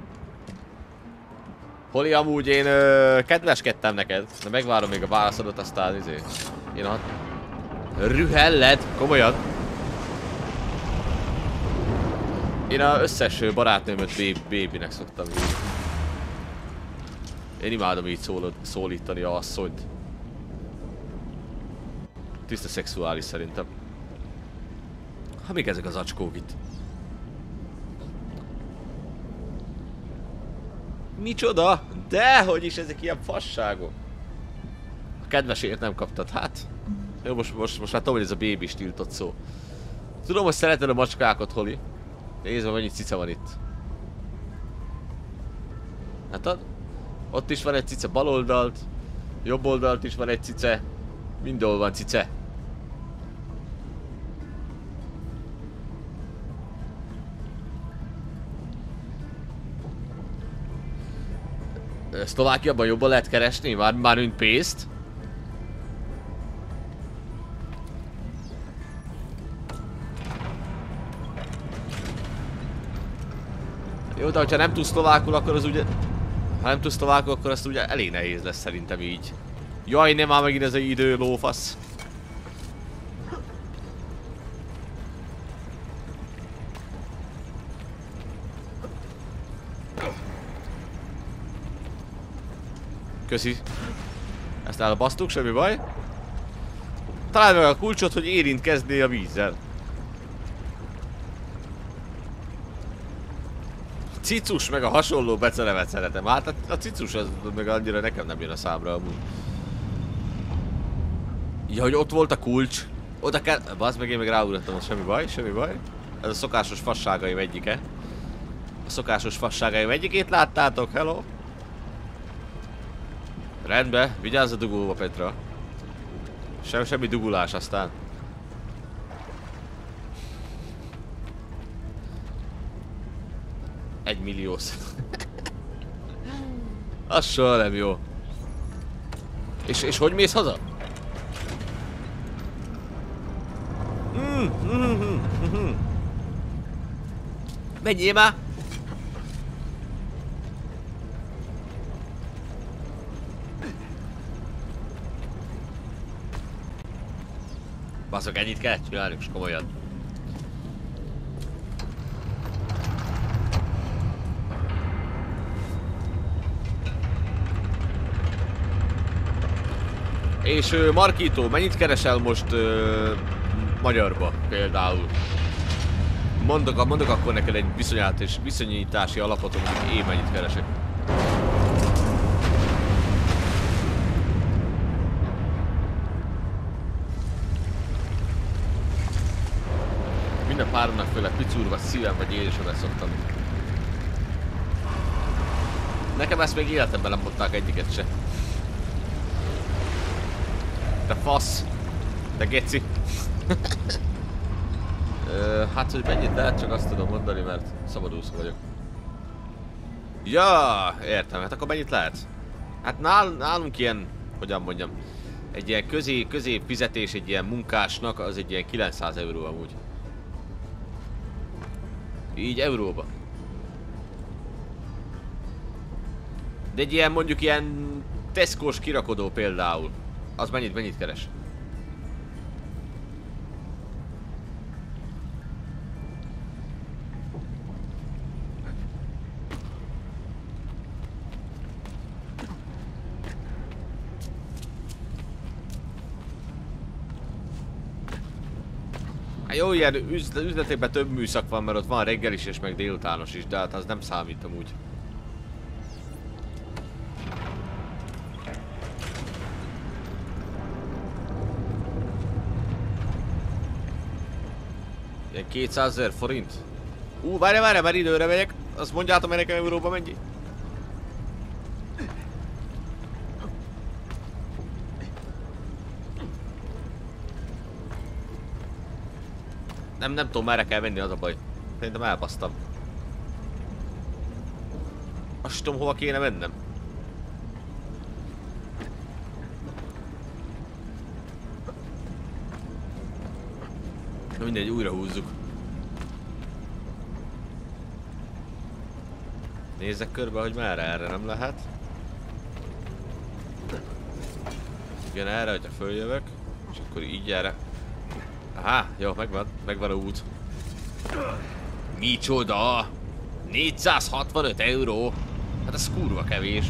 [SPEAKER 1] Holi, amúgy én kedveskedtem neked, de megvárom még a válaszodat, aztán izé. Én a... Rühelled? Komolyan? Én az összes barátnőmet babynek szoktam hívni. Én imádom így szólítani a asszonyt. Tiszta szexuális szerintem. Ha még ezek az acskók itt. Micsoda? Dehogy is ezek ilyen fasságok. A kedvesért nem kaptad, hát. Jó, most már tudom, hogy ez a baby is tiltott szó. Tudom, hogy szereted a macskákat, Holly. Nézd meg, mennyi cica van itt. Hát ott is van egy cica bal oldalt, jobb oldalt is van egy cice. Mindenhol van cice. Szlovákiában jobban lehet keresni? Már mint pénzt? Jó, de hogyha nem tudsz szlovákul, akkor az ugye... Ha nem tudsz szlovákul, akkor azt ugye elég nehéz lesz szerintem így. Jaj, nem már megint ez egy idő lófasz. Köszi. Ezt elbasztuk, semmi baj. Találd meg a kulcsot, hogy érintkezzél a vízzel. Cicus meg a hasonló becenevet szeretem. Hát a cicus az meg annyira nekem nem jön a számra amúgy. Ja, hogy ott volt a kulcs. Oda kell... Bazd meg, én meg ráugrottam, semmi baj, semmi baj. Ez a szokásos fasságaim egyike. A szokásos fasságaim egyikét láttátok, hello? Rendben, vigyázz a dugóba, Petra. Semmi dugulás aztán. Egy milliós. Az soha nem jó. És hogy mész haza? Menjél már! Baszok, ennyit kell csinálni, és komolyan. És Markito, mennyit keresel most magyarba például? Mondok akkor neked egy viszonyítási alapot, hogy én mennyit keresek. Minden páromnak főleg picurva szívem vagy édesemet szoktam. Nekem ezt még életemben nem mondták egyiket se. Te fasz! Te geci! Hát, hogy mennyit lehet, csak azt tudom mondani, mert szabadúszó vagyok. Ja, értem, hát akkor mennyit lehet? Hát nálunk ilyen, hogyan mondjam, egy ilyen közép fizetés egy ilyen munkásnak, az egy ilyen 900 euró amúgy. Így euróba. De egy ilyen, mondjuk ilyen Tesco-s kirakodó például. Az mennyit keres? Hát jó, ilyen üzletekben több műszak van, mert ott van reggelis és meg délutános is, de hát az nem számít amúgy. Ilyen 200 000 forint? Várj, már időre megyek. Azt mondjátok, hogy nekem euróba mennyi? Nem tudom, merre kell menni, az a baj. Szerintem elbasztam. Azt tudom, hova kéne mennem. Mindegy, újra húzzuk. Nézzek körbe, hogy merre, erre nem lehet. Igen, erre, hogyha följövök. És akkor így erre. Aha, jó, megvan a út. Micsoda? 465 euró? Hát ez kurva kevés.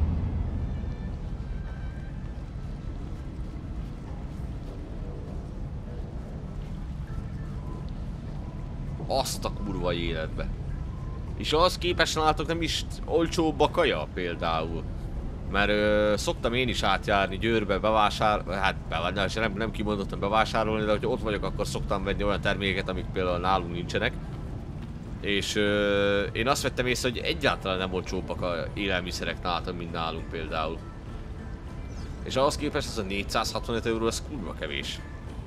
[SPEAKER 1] Azt a kurva életbe. És ahhoz képest látok nem is olcsóbb a kaja például. Mert szoktam én is átjárni Győrbe bevásárolni, hát nem kimondottan bevásárolni, de hogyha ott vagyok, akkor szoktam venni olyan termékeket, amik például nálunk nincsenek. És én azt vettem észre, hogy egyáltalán nem olcsóbbak a élelmiszerek nálatok, mint nálunk például. És ahhoz képest ez a 465 euró, ez kurva kevés.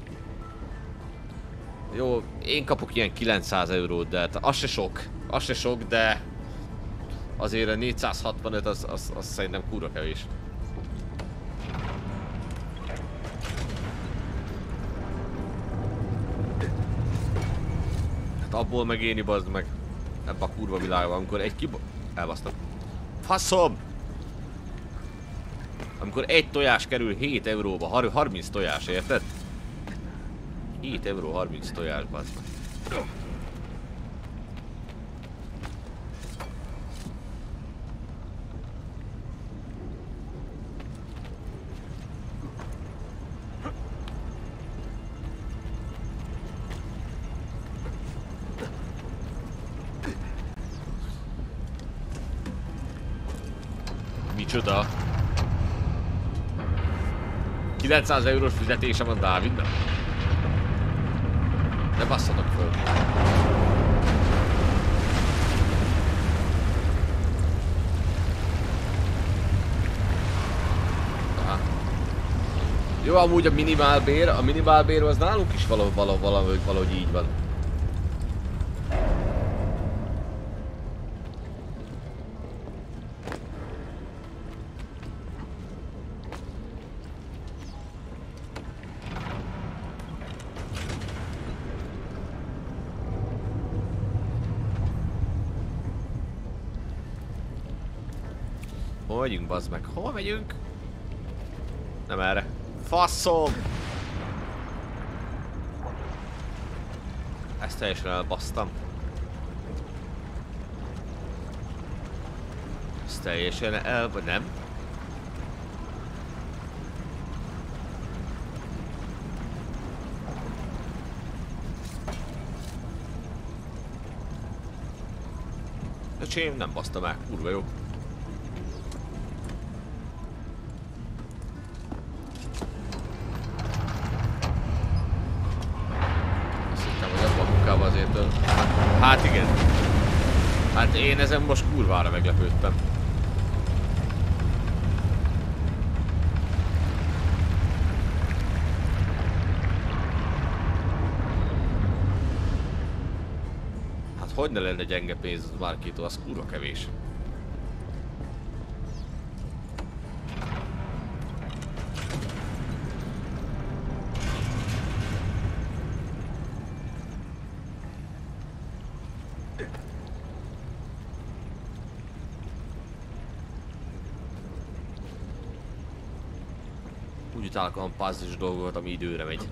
[SPEAKER 1] Jó, én kapok ilyen 900 eurót, de az se sok, de azért a 465 az szerintem kurva kevés. Hát abból meg éni, bazd meg, ebbe a kurva világban, amikor egy elbasztam. Faszom! Amikor egy tojás kerül 7 euróba, 30 tojás, érted? 7 euró 30 tojás, bazd meg. Micsoda? 900 eurós fizetése van Dávidnak? Ne basszatok föl. Aha. Jó, amúgy a minimálbér az nálunk is valahogy így van. Hol megyünk, bazd meg? Hol megyünk? Nem erre. Faszom! Ezt teljesen elbasztam. Ezt teljesen nem? Öcsém, nem basztam el, kurva jó. Hát igen. Hát én ezen most kurvára meglepődtem. Hát hogy ne lenne gyenge pénz az Markétól, az kurva kevés. Úgy utálok olyan puzzle-s dolgokat, ami időre megy.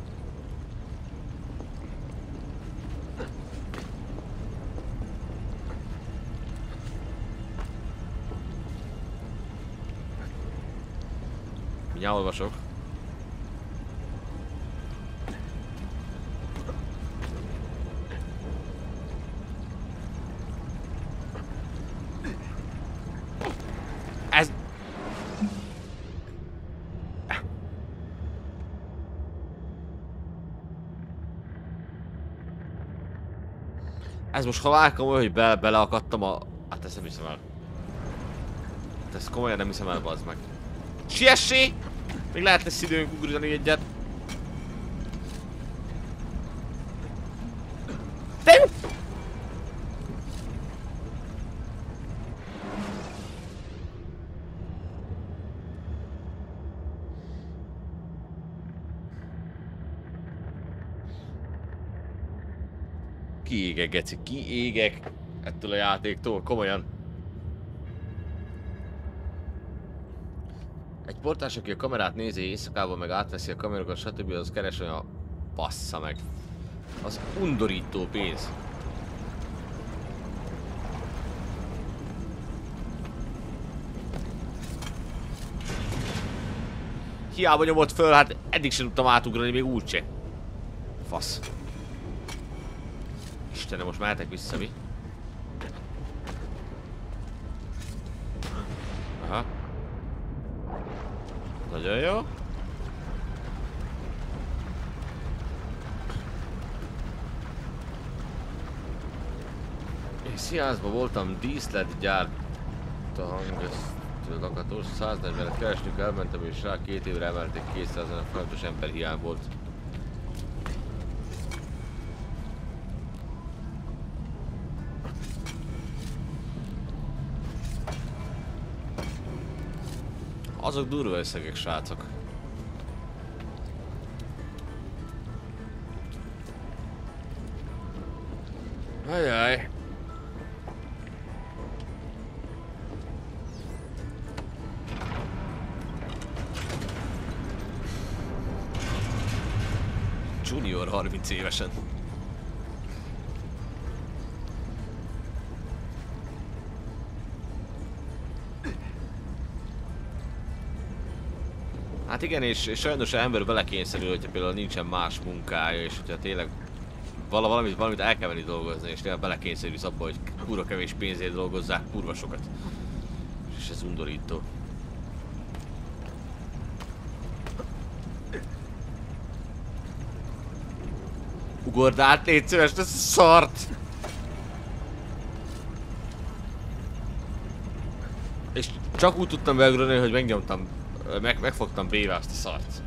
[SPEAKER 1] Mindjárt olvasok. Ez most halál komoly, hogy beleakadtam a... Hát ezt nem hiszem el. Hát ezt komolyan nem hiszem el, bazd meg. Siessé! Még lehet lesz időnk ugrani egyet. Te! Kiégek, geci, kiégek ettől a játéktól, komolyan. Egy portás, aki a kamerát nézi éjszakában, meg átveszi a kamerokat, stb. Az keres olyan... Bassza meg. Az undorító pénz. Hiába nyomott föl, hát eddig sem tudtam átugrani, még úgyse. Fasz. Istenem, most mehetek vissza, mi? Aha. Nagyon jó. Én Sziaszban voltam díszletgyártó lakatós, 140-et keresnünk, elmentem és rá 2 évre emelték 200-en, folyamatos emberhiány volt. Azok durva összegek, srácok. Ajaj. Junior 30 évesen. Hát igen, és sajnos az ember belekényszerül, hogyha például nincsen más munkája, és hogyha tényleg valamit el kell venni dolgozni, és tényleg belekényszerülsz abba, hogy kurva kevés pénzért dolgozzák, kurva sokat. És ez undorító. Ugord át, légy szíves, ez szart! És csak úgy tudtam beugrani, hogy megnyomtam, megfogtam B-vel azt a szart.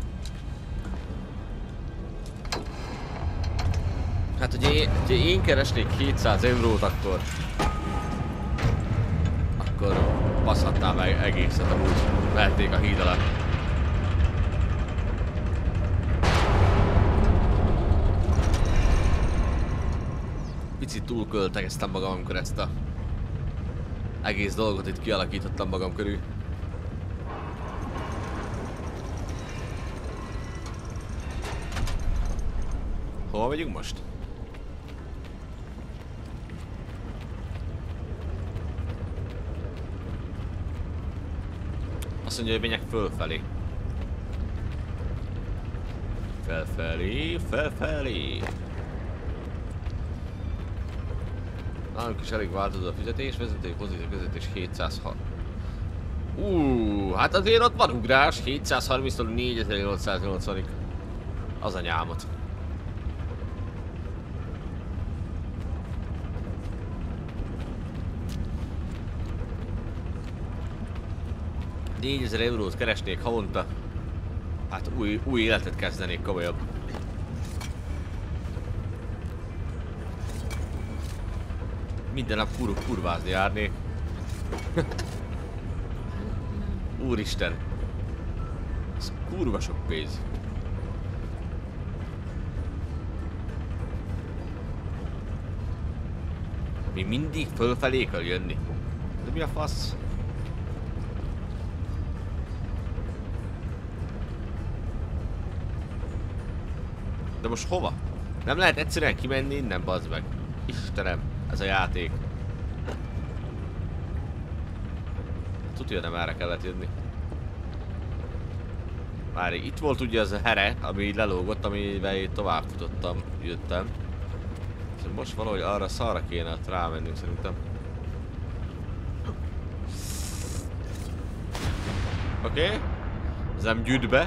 [SPEAKER 1] Hát ugye én keresnék 200 eurót, akkor passzhatnám meg egészet, amúgy mehetnék a híd alá. Picit túlköltegeztem magam, amikor ezt a egész dolgot itt kialakítottam magam körül. Hova megyünk most? Azt mondja, hogy menjek fölfelé. Felfelé. Nálunk is elég változó a fizetés, vezetői pozíció vezetés 706. Hát azért ott van ugrás, 730-tól 4880-ig. Az anyámot. $4000 eurót keresnék havonta. Hát új életet kezdenék komolyabb. Minden nap kurvázni járnék. Úristen. Ez kurva sok pénz. Mi mindig fölfelé kell jönni. De mi a fasz? De most hova? Nem lehet egyszerűen kimenni innen, bazd meg. Istenem, ez a játék. Tudja, nem erre kellett jönni. Várj, itt volt ugye az a here, ami lelógott, amivel én tovább futottam, jöttem. És most valahogy arra szarra kéne rámennünk szerintem. Oké. Ez nem gyűjt be.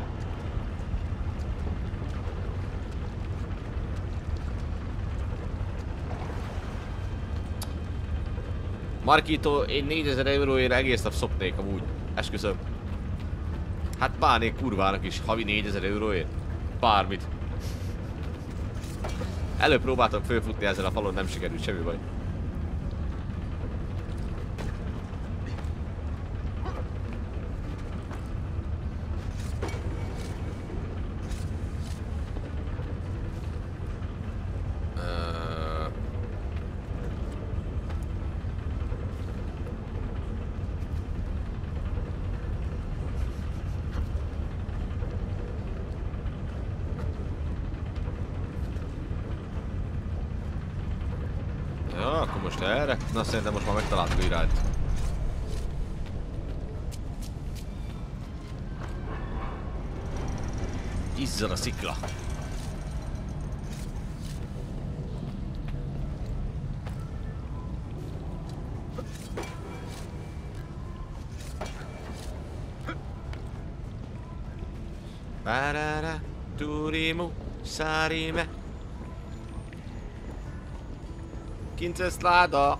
[SPEAKER 1] Markito, én 4000 euróért egész nap szopnék amúgy. Esküszöm. Hát bánék kurvának is, havi 4000 euróért. Bármit. Előbb próbáltam fölfutni ezzel a falon, nem sikerült, semmi baj. Ja, akkor most erre? Na, szerintem most már megtaláltuk irányt. Izzad a szikla. Bárárá, túrimu, száríme. Kinces láda.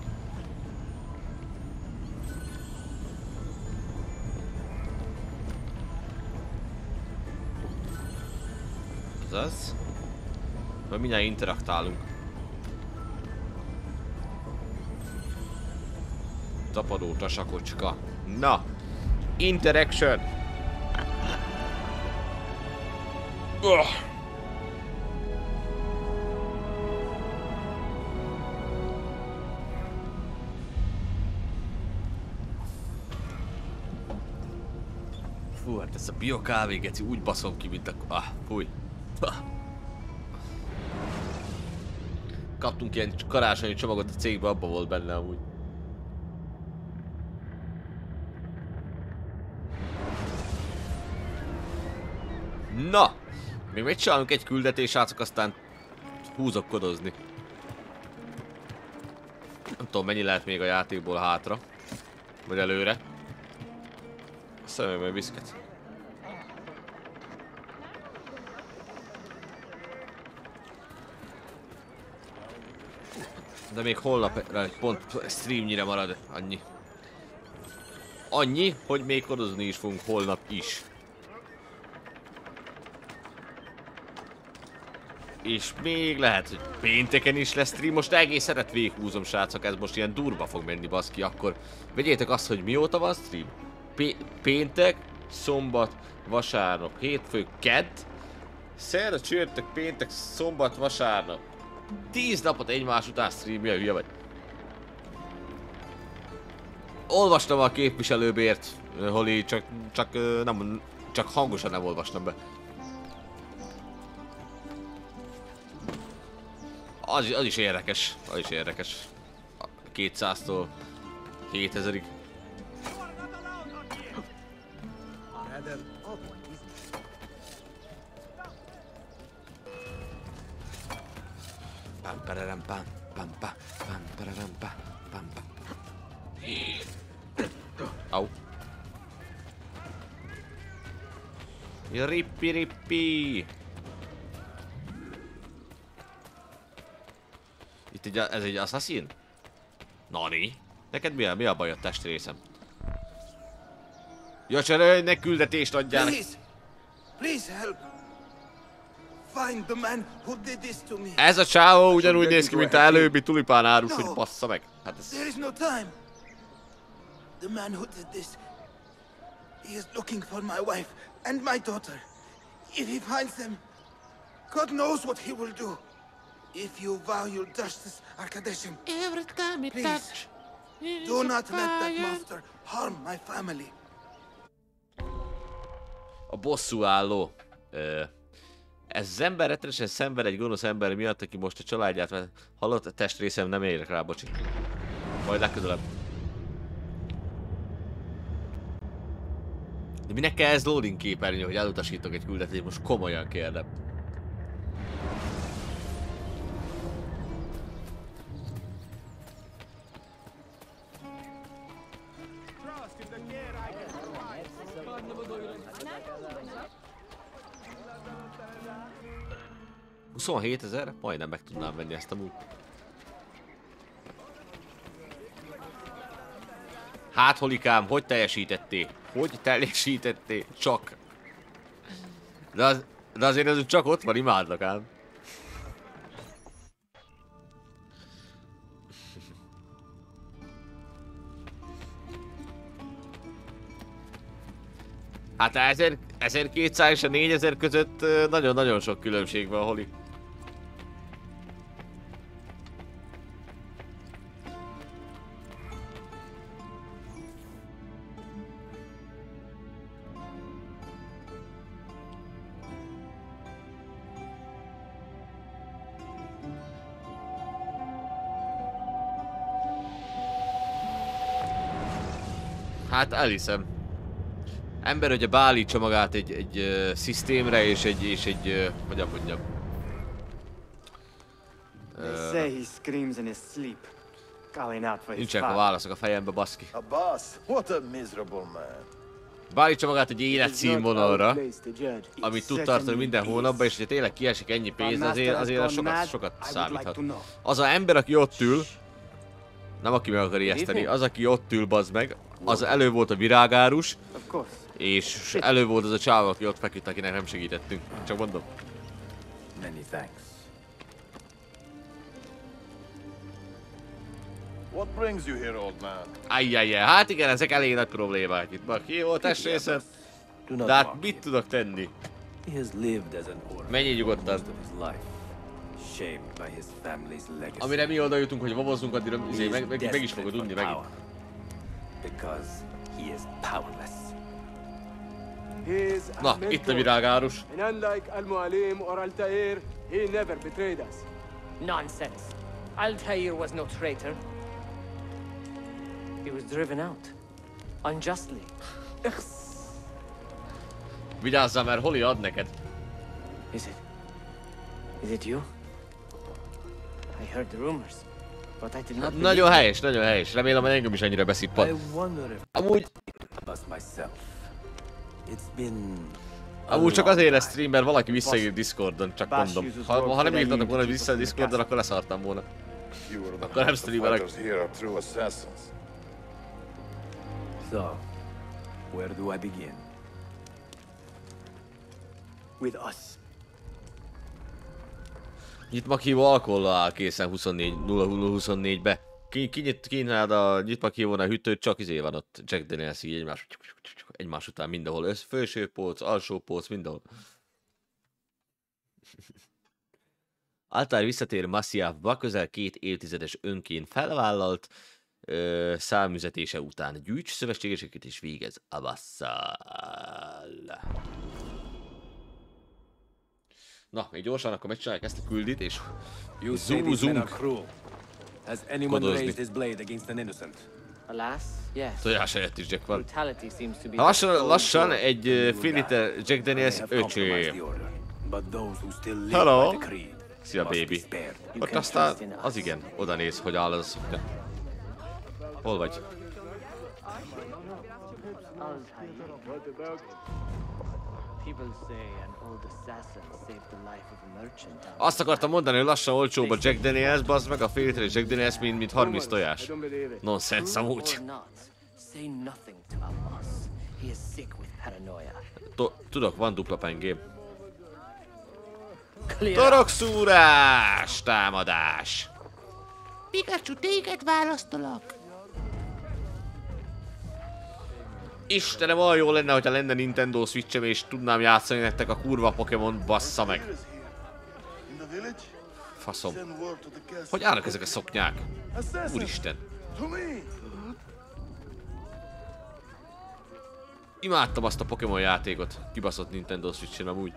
[SPEAKER 1] Azaz. Majd mindjárt interaktálunk. Tapadó tasakocska. Na! Interaction! Fú, hát ezt a biokávé, geci, úgy baszom ki, mint a... fúj. Kaptunk ilyen karácsonyi csomagot a cégbe, abban volt benne amúgy. Na! Még megcsinálunk egy küldetés, srácok, aztán húzok kodozni. Nem tudom, mennyi lehet még a játékból hátra. Vagy előre. Szemem egy viszket. De még holnapra pont streamnyire marad annyi. Annyi, hogy még kodozni is fogunk holnap is. És még lehet, hogy pénteken is lesz stream. Most egészet véghúzom, srácok, ez most ilyen durva fog menni, baszki. Akkor vegyétek azt, hogy mióta van stream. Péntek, szombat, vasárnap, hétfő, kedd, szerda, csütörtök, péntek, szombat, vasárnap. 10 napot egymás után streamja, hülye vagy. Olvastam a képviselőbért, Holi, csak hangosan nem olvastam be. Az is érdekes, az is érdekes. 200-tól 7000-ig. Pam pararam pam pam pam pam pararam pam pam pam. Au. Rippi rippi. Itt ez egy assassin? Nani? Neked mi a baj a testrészem? Ja, cserélj, ne küldetést adjál!
[SPEAKER 5] Please help! Find the man who did this to me.
[SPEAKER 1] Ez a csávó ugyanúgy néz ki, mint a előbbi tulipán árus, hogy bassza meg. Hát ez...
[SPEAKER 5] There is no time. The man who did this, he is looking for my wife and my daughter. If he finds them, God knows what he will do. If you vow your justice, Arkadeshim,
[SPEAKER 1] Every time it
[SPEAKER 5] please, do not let that monster harm my family.
[SPEAKER 1] A bosszúálló. Ez az ember rettenesen szenved egy gonosz ember miatt, aki most a családját halott, a testrészem nem érek rá, bocsi. Majd legközelebb. De minek kell ez loading képernyő, hogy elutasítok egy küldetést, most komolyan kérdem. $27,000? Majdnem meg tudnám venni ezt amúgy. Hát, Holikám, hogy teljesítettél? Hogy teljesítettél? Csak. De azért ez csak ott van, imádlak ám. Hát 1200 és a 4000 között nagyon-nagyon sok különbség van, Holi. Hát elhiszem. Ember ugye beállítsa magát egy szisztémre és egy hogyan mondjam.
[SPEAKER 4] They say he screams in his sleep, calling out for his
[SPEAKER 1] Nincsenek a
[SPEAKER 4] father.
[SPEAKER 1] válaszok a fejembe, baszki.
[SPEAKER 3] Abbas, what a miserable man.
[SPEAKER 1] Beállítsa magát egy életszínvonalra,
[SPEAKER 4] Place to judge.
[SPEAKER 1] amit tud tartani minden hónapban, és hogyha tényleg kiesik ennyi pénz, azért az sokat számíthat. Az az ember, aki ott ül, nem aki meg akar ijeszteni, az aki ott ül, bazd meg, az elő volt a virágárus,
[SPEAKER 4] Of course.
[SPEAKER 1] és elő volt az a csáva, aki ott feküdt, akinek nem segítettünk. Csak mondom.
[SPEAKER 3] Many thanks. What brings you here, old man?
[SPEAKER 1] Ajjajjaj, hát igen, ezek elég nagy problémák itt. Baki, jó, testrészed. De hát mit tudok tenni?
[SPEAKER 3] He has lived as an orphan
[SPEAKER 1] Menjél nyugodtan.
[SPEAKER 3] most of his life, shamed by his family's legacy.
[SPEAKER 1] Amire mi oda jutunk, hogy vabozzunk, addigra meg is fogod unni megint.
[SPEAKER 3] Because he is powerless.
[SPEAKER 4] He is
[SPEAKER 1] Na,
[SPEAKER 4] our
[SPEAKER 1] itt a
[SPEAKER 4] mentor,
[SPEAKER 1] virágárus.
[SPEAKER 4] and unlike Al-Mualim or Altair, he never betrayed us.
[SPEAKER 8] Nonsense. Altair was no traitor. He was driven out. Unjustly.
[SPEAKER 1] Vigyázzál, mert Holly ad neked.
[SPEAKER 8] Is it you? I heard the rumors, but I did not believe
[SPEAKER 1] Nagyon helyes, nagyon helyes. Remélem, hogy engem is ennyire beszippat.
[SPEAKER 3] I wonder if
[SPEAKER 1] Amúgy,
[SPEAKER 3] Abbas myself. It's been
[SPEAKER 1] amúgy csak azért lesz stream, mert valaki visszaír Discordon, csak mondom. Ha nem írtatok volna vissza a Discordon, akkor leszartam volna.
[SPEAKER 2] Fewer than
[SPEAKER 1] Akkor nem
[SPEAKER 2] half the
[SPEAKER 1] streamelek.
[SPEAKER 2] fighters here are true assassins.
[SPEAKER 3] So, where do I begin?
[SPEAKER 4] With us.
[SPEAKER 1] Nyitmaghívó alkohollal áll készen 24.0024-be. Kínáld a nyitmaghívónál hűtőt, csak izé van ott. Jack Daniels így egymás után mindenhol. Felső polc, alsó polc, mindenhol. Altair visszatér Masyafba, közel 2 évtizedes önként felvállalt számüzetése után gyűjts szövetségeseket és végez Abbasszal. Na, még gyorsan akkor megcsinálják ezt a küldit, és
[SPEAKER 3] You say these men are
[SPEAKER 1] zoomzunk.
[SPEAKER 3] cruel. Has anyone
[SPEAKER 1] Kodozni.
[SPEAKER 3] raised his blade against an innocent?
[SPEAKER 8] Alas, yes.
[SPEAKER 1] Tojás helyett is Jack van.
[SPEAKER 8] Brutality seems to be
[SPEAKER 1] Lassan egy fél liter Jack Daniels
[SPEAKER 3] I have compromised
[SPEAKER 1] öcsém.
[SPEAKER 3] the order, but those who still live
[SPEAKER 1] Hello.
[SPEAKER 3] by the creed
[SPEAKER 1] Szia,
[SPEAKER 3] must be
[SPEAKER 1] baby.
[SPEAKER 3] spared.
[SPEAKER 1] Ott aztán az igen, oda néz, hogy áll az. Hol vagy?
[SPEAKER 8] Altair. People say an old assassin saved the life of a merchant.
[SPEAKER 1] Azt akartam mondani, hogy lassan olcsóbb a Jack Daniels, bazd meg a fél liter Jack Daniels, mint 30 tojás.
[SPEAKER 4] I don't believe it.
[SPEAKER 1] Nonsense
[SPEAKER 8] True
[SPEAKER 1] amúgy.
[SPEAKER 8] or not, say nothing to Abbas. He is sick with paranoia.
[SPEAKER 1] Tudok, van dupla pengém.
[SPEAKER 8] Clear.
[SPEAKER 1] Torokszúrás! Támadás! Pikachu, téged választolak! Istenem, olyan jó lenne, hogyha lenne Nintendo Switch-em és tudnám játszani nektek a kurva Pokémon, bassza meg!
[SPEAKER 2] In the village,
[SPEAKER 1] Faszom.
[SPEAKER 2] send word to the castle.
[SPEAKER 1] Hogy állnak ezek a szoknyák?
[SPEAKER 2] Assassins,
[SPEAKER 1] Úristen!
[SPEAKER 2] to me!
[SPEAKER 1] Imádtam azt a Pokémon játékot. Kibaszott Nintendo Switch-en amúgy.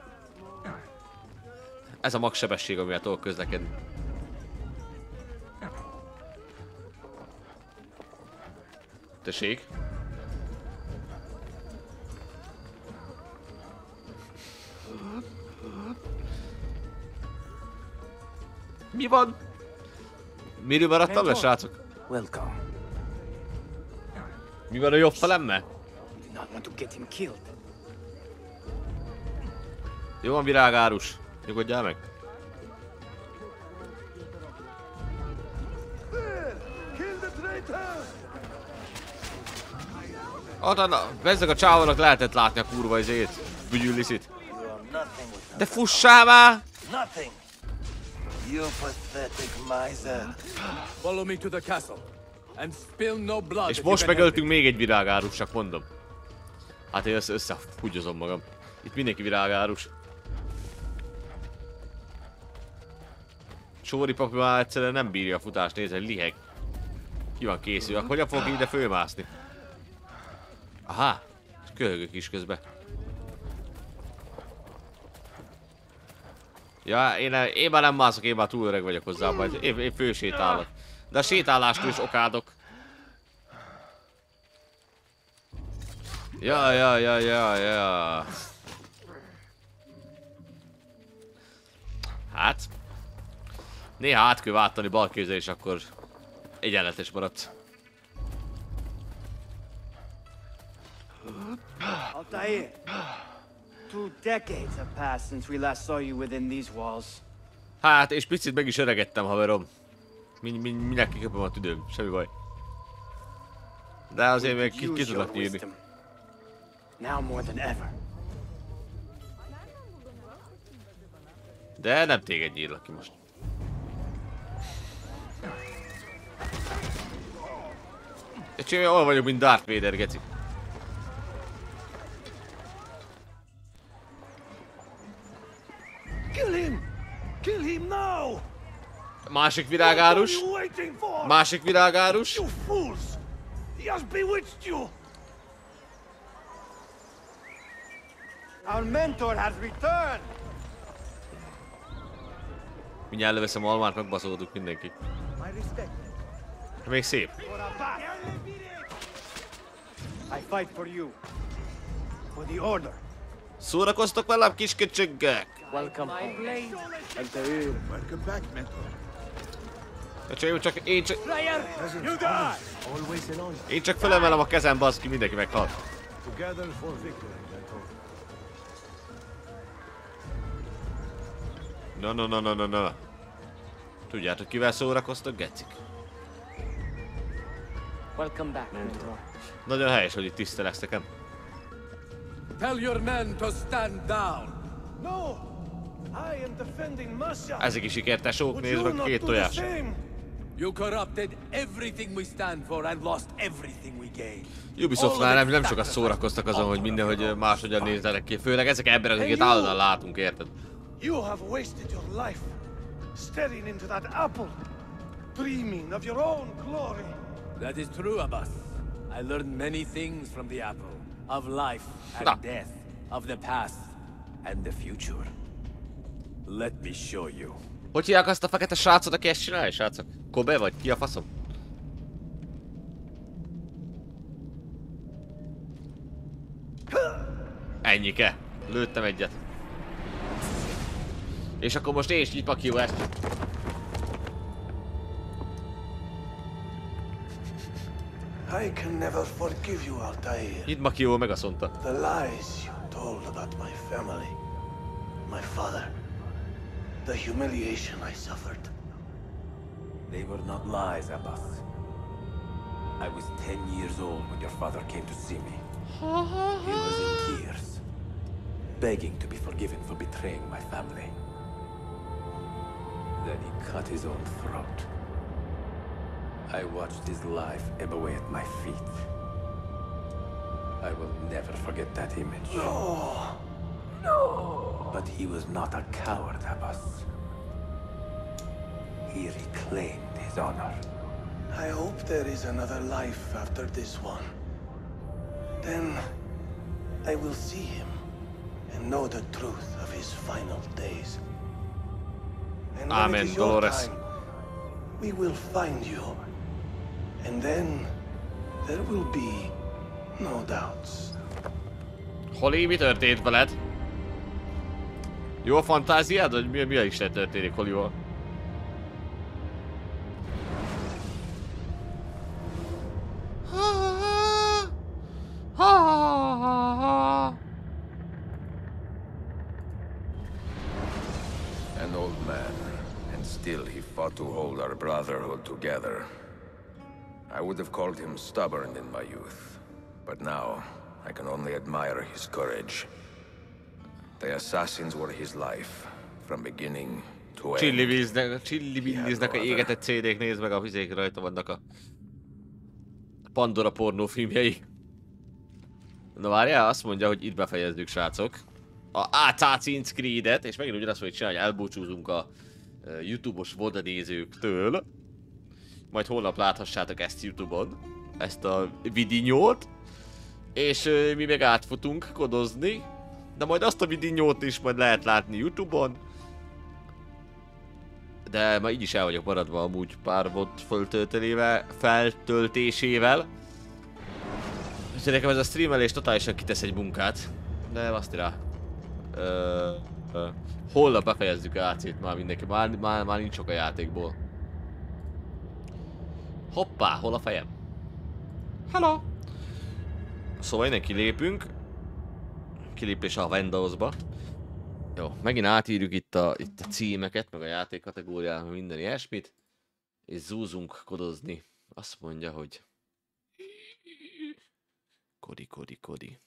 [SPEAKER 1] Ez a max sebesség, amivel tudok közlekedni. Tessék? Mi van? Miről maradtam le, srácok?
[SPEAKER 3] Welcome.
[SPEAKER 1] Mi van a jobb felemmel?
[SPEAKER 4] We do not want to get him killed.
[SPEAKER 1] Jó van, virágárus. Nyugodjál meg.
[SPEAKER 2] Kill the traitor!
[SPEAKER 1] Bezzeg a csávonak lehetett látni a kurva izét. Bügyülliszit.
[SPEAKER 3] You are nothing without
[SPEAKER 1] De fussál már!
[SPEAKER 3] nothing. You pathetic miser.
[SPEAKER 6] Follow me to the castle. And spill no blood.
[SPEAKER 1] És
[SPEAKER 6] if you
[SPEAKER 1] most
[SPEAKER 6] can help
[SPEAKER 1] megöltünk még egy virágárus, csak mondom. Hát én összehugyozom magam. Itt mindenki virágárus. Sóri papi már egyszerűen nem bírja a futást, nézd, hogy liheg. Ki van készül, hogyan fogok ide fölmászni? Aha, köhögök is közben. Ja, én már nem mászok, én már túl öreg vagyok hozzá, majd én fősétálok. De a sétálástól is okádok. Ja. Hát... Néha át kell váltani bal kézzel, és akkor egyenletes maradt.
[SPEAKER 9] Altair, 2 decades have passed since we last saw you within these walls.
[SPEAKER 1] Hát, és picit meg is öregettem, haverom. Mindjárt kiköpöm a tüdőm, semmi baj. De azért még ki tudok írni.
[SPEAKER 9] Now more than ever.
[SPEAKER 1] De nem téged nyírlak ki most. És én olyan vagyok, mint Darth Vader, geci.
[SPEAKER 6] Kill him! Kill him now!
[SPEAKER 1] Másik virágárus. Másik virágárus.
[SPEAKER 6] You fools! He has bewitched you!
[SPEAKER 9] Our mentor has returned!
[SPEAKER 1] Mindjárt leveszem almát, megbaszódunk mindenki.
[SPEAKER 9] My respect.
[SPEAKER 1] Még szép.
[SPEAKER 9] I fight for you. For the order.
[SPEAKER 1] Szórakoztok velem, kis köcsöggek!
[SPEAKER 9] Welcome home. Altair.
[SPEAKER 2] Welcome back, mentor.
[SPEAKER 1] Én csak felemelem a kezem, baszki, mindenki meghal.
[SPEAKER 6] Together for victory, mentor.
[SPEAKER 1] Na. Tudjátok, kivel szórakoztok, gecik?
[SPEAKER 9] Welcome back, mentor.
[SPEAKER 1] Nagyon helyes, hogy itt tiszteleksz nekem.
[SPEAKER 6] Tell your men to stand down. No! I am defending Masha.
[SPEAKER 1] Ezek is sikertesók,
[SPEAKER 6] Would
[SPEAKER 1] nézd
[SPEAKER 6] you
[SPEAKER 1] meg,
[SPEAKER 6] not
[SPEAKER 1] 2
[SPEAKER 6] do the
[SPEAKER 1] tojás.
[SPEAKER 6] same?
[SPEAKER 10] You corrupted everything we stand for and lost everything we gained.
[SPEAKER 1] Ubisoftnál nem sokat szórakoztak azon, hogy mindenhogy máshogyan nézzenek ki. Főleg ezek emberek, akiket állandóan látunk, érted?
[SPEAKER 6] You have wasted your life staring into that apple, dreaming of your own glory.
[SPEAKER 10] That is true, Abbas. I learned many things from the apple. Of life and death. Of the past and the future. Let me show you.
[SPEAKER 1] Hogy hívják azt a fekete srácot, aki ezt csinálja, srácok? Kobe vagy? Ki a faszom? Ennyike. Lőttem egyet. És akkor most én is nyipak jó ezt.
[SPEAKER 5] I can never forgive you, Altair.
[SPEAKER 1] Itt Makio megaszonta.
[SPEAKER 5] The lies you told about my family, my father, the humiliation I suffered.
[SPEAKER 10] They were not lies, Abbas. I was 10 years old when your father came to see me. He was in tears, begging to be forgiven for betraying my family. Then he cut his own throat. I watched his life ebb away at my feet. I will never forget that image. No! But he was not a coward, Abbas. He reclaimed his honor.
[SPEAKER 5] I hope there is another life after this one. Then I will see him and know the truth of his final days. And when
[SPEAKER 1] Amen,
[SPEAKER 5] it is your
[SPEAKER 1] Dolores.
[SPEAKER 5] time, we will find you. And then there will be no doubts.
[SPEAKER 1] Holly, mi történt veled? Jó a fantáziád, vagy mi a Isten történik Hollyval?
[SPEAKER 3] An old man, and still he fought to hold our brotherhood together. I would have called him stubborn in my youth, but now I can only admire his courage. The assassins were his life, from beginning to end.
[SPEAKER 1] Csillibilliznek a égetett CD-k, nézd meg, a vizék rajta vannak a Pandora pornófilmjei. Na várjál, azt mondja, hogy itt befejezzük, srácok. A Assassin's Creed-et, és megint ugyanazt fogjuk csinálni, hogy elbúcsúzunk a YouTube-os vodanézőktől. Majd holnap láthassátok ezt YouTube-on, ezt a vidinyót. És mi meg átfutunk kodozni. De majd azt a vidinyót is majd lehet látni YouTube-on. De már így is el vagyok maradva amúgy pár volt feltöltésével. Úgyhogy nekem ez a streamelés totálisan kitesz egy munkát. De azt rá. Holnap befejezzük a AC-t már mindenki. Már nincs sok a játékból. Hoppá, hol a fejem? Hello! Szóval innen kilépünk. Kilépés a Windowsba. Jó, megint átírjuk itt a címeket, meg a játék kategóriát, minden ilyesmit. És zúzunk kodozni. Azt mondja, hogy... Kodi.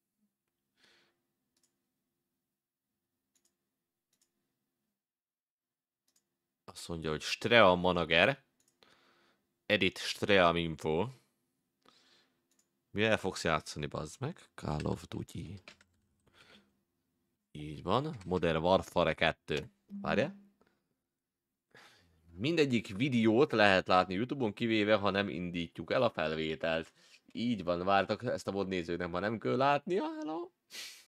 [SPEAKER 1] Azt mondja, hogy Strea Manager. Edit Strea Info. Mivel fogsz játszani, bazd meg? Call of Duty. Így van. Modern Warfare 2. Várjál. Mindegyik videót lehet látni YouTube-on, kivéve, ha nem indítjuk el a felvételt. Így van, vártak, ezt a mod nézőknek ma nem kell látni. Hello.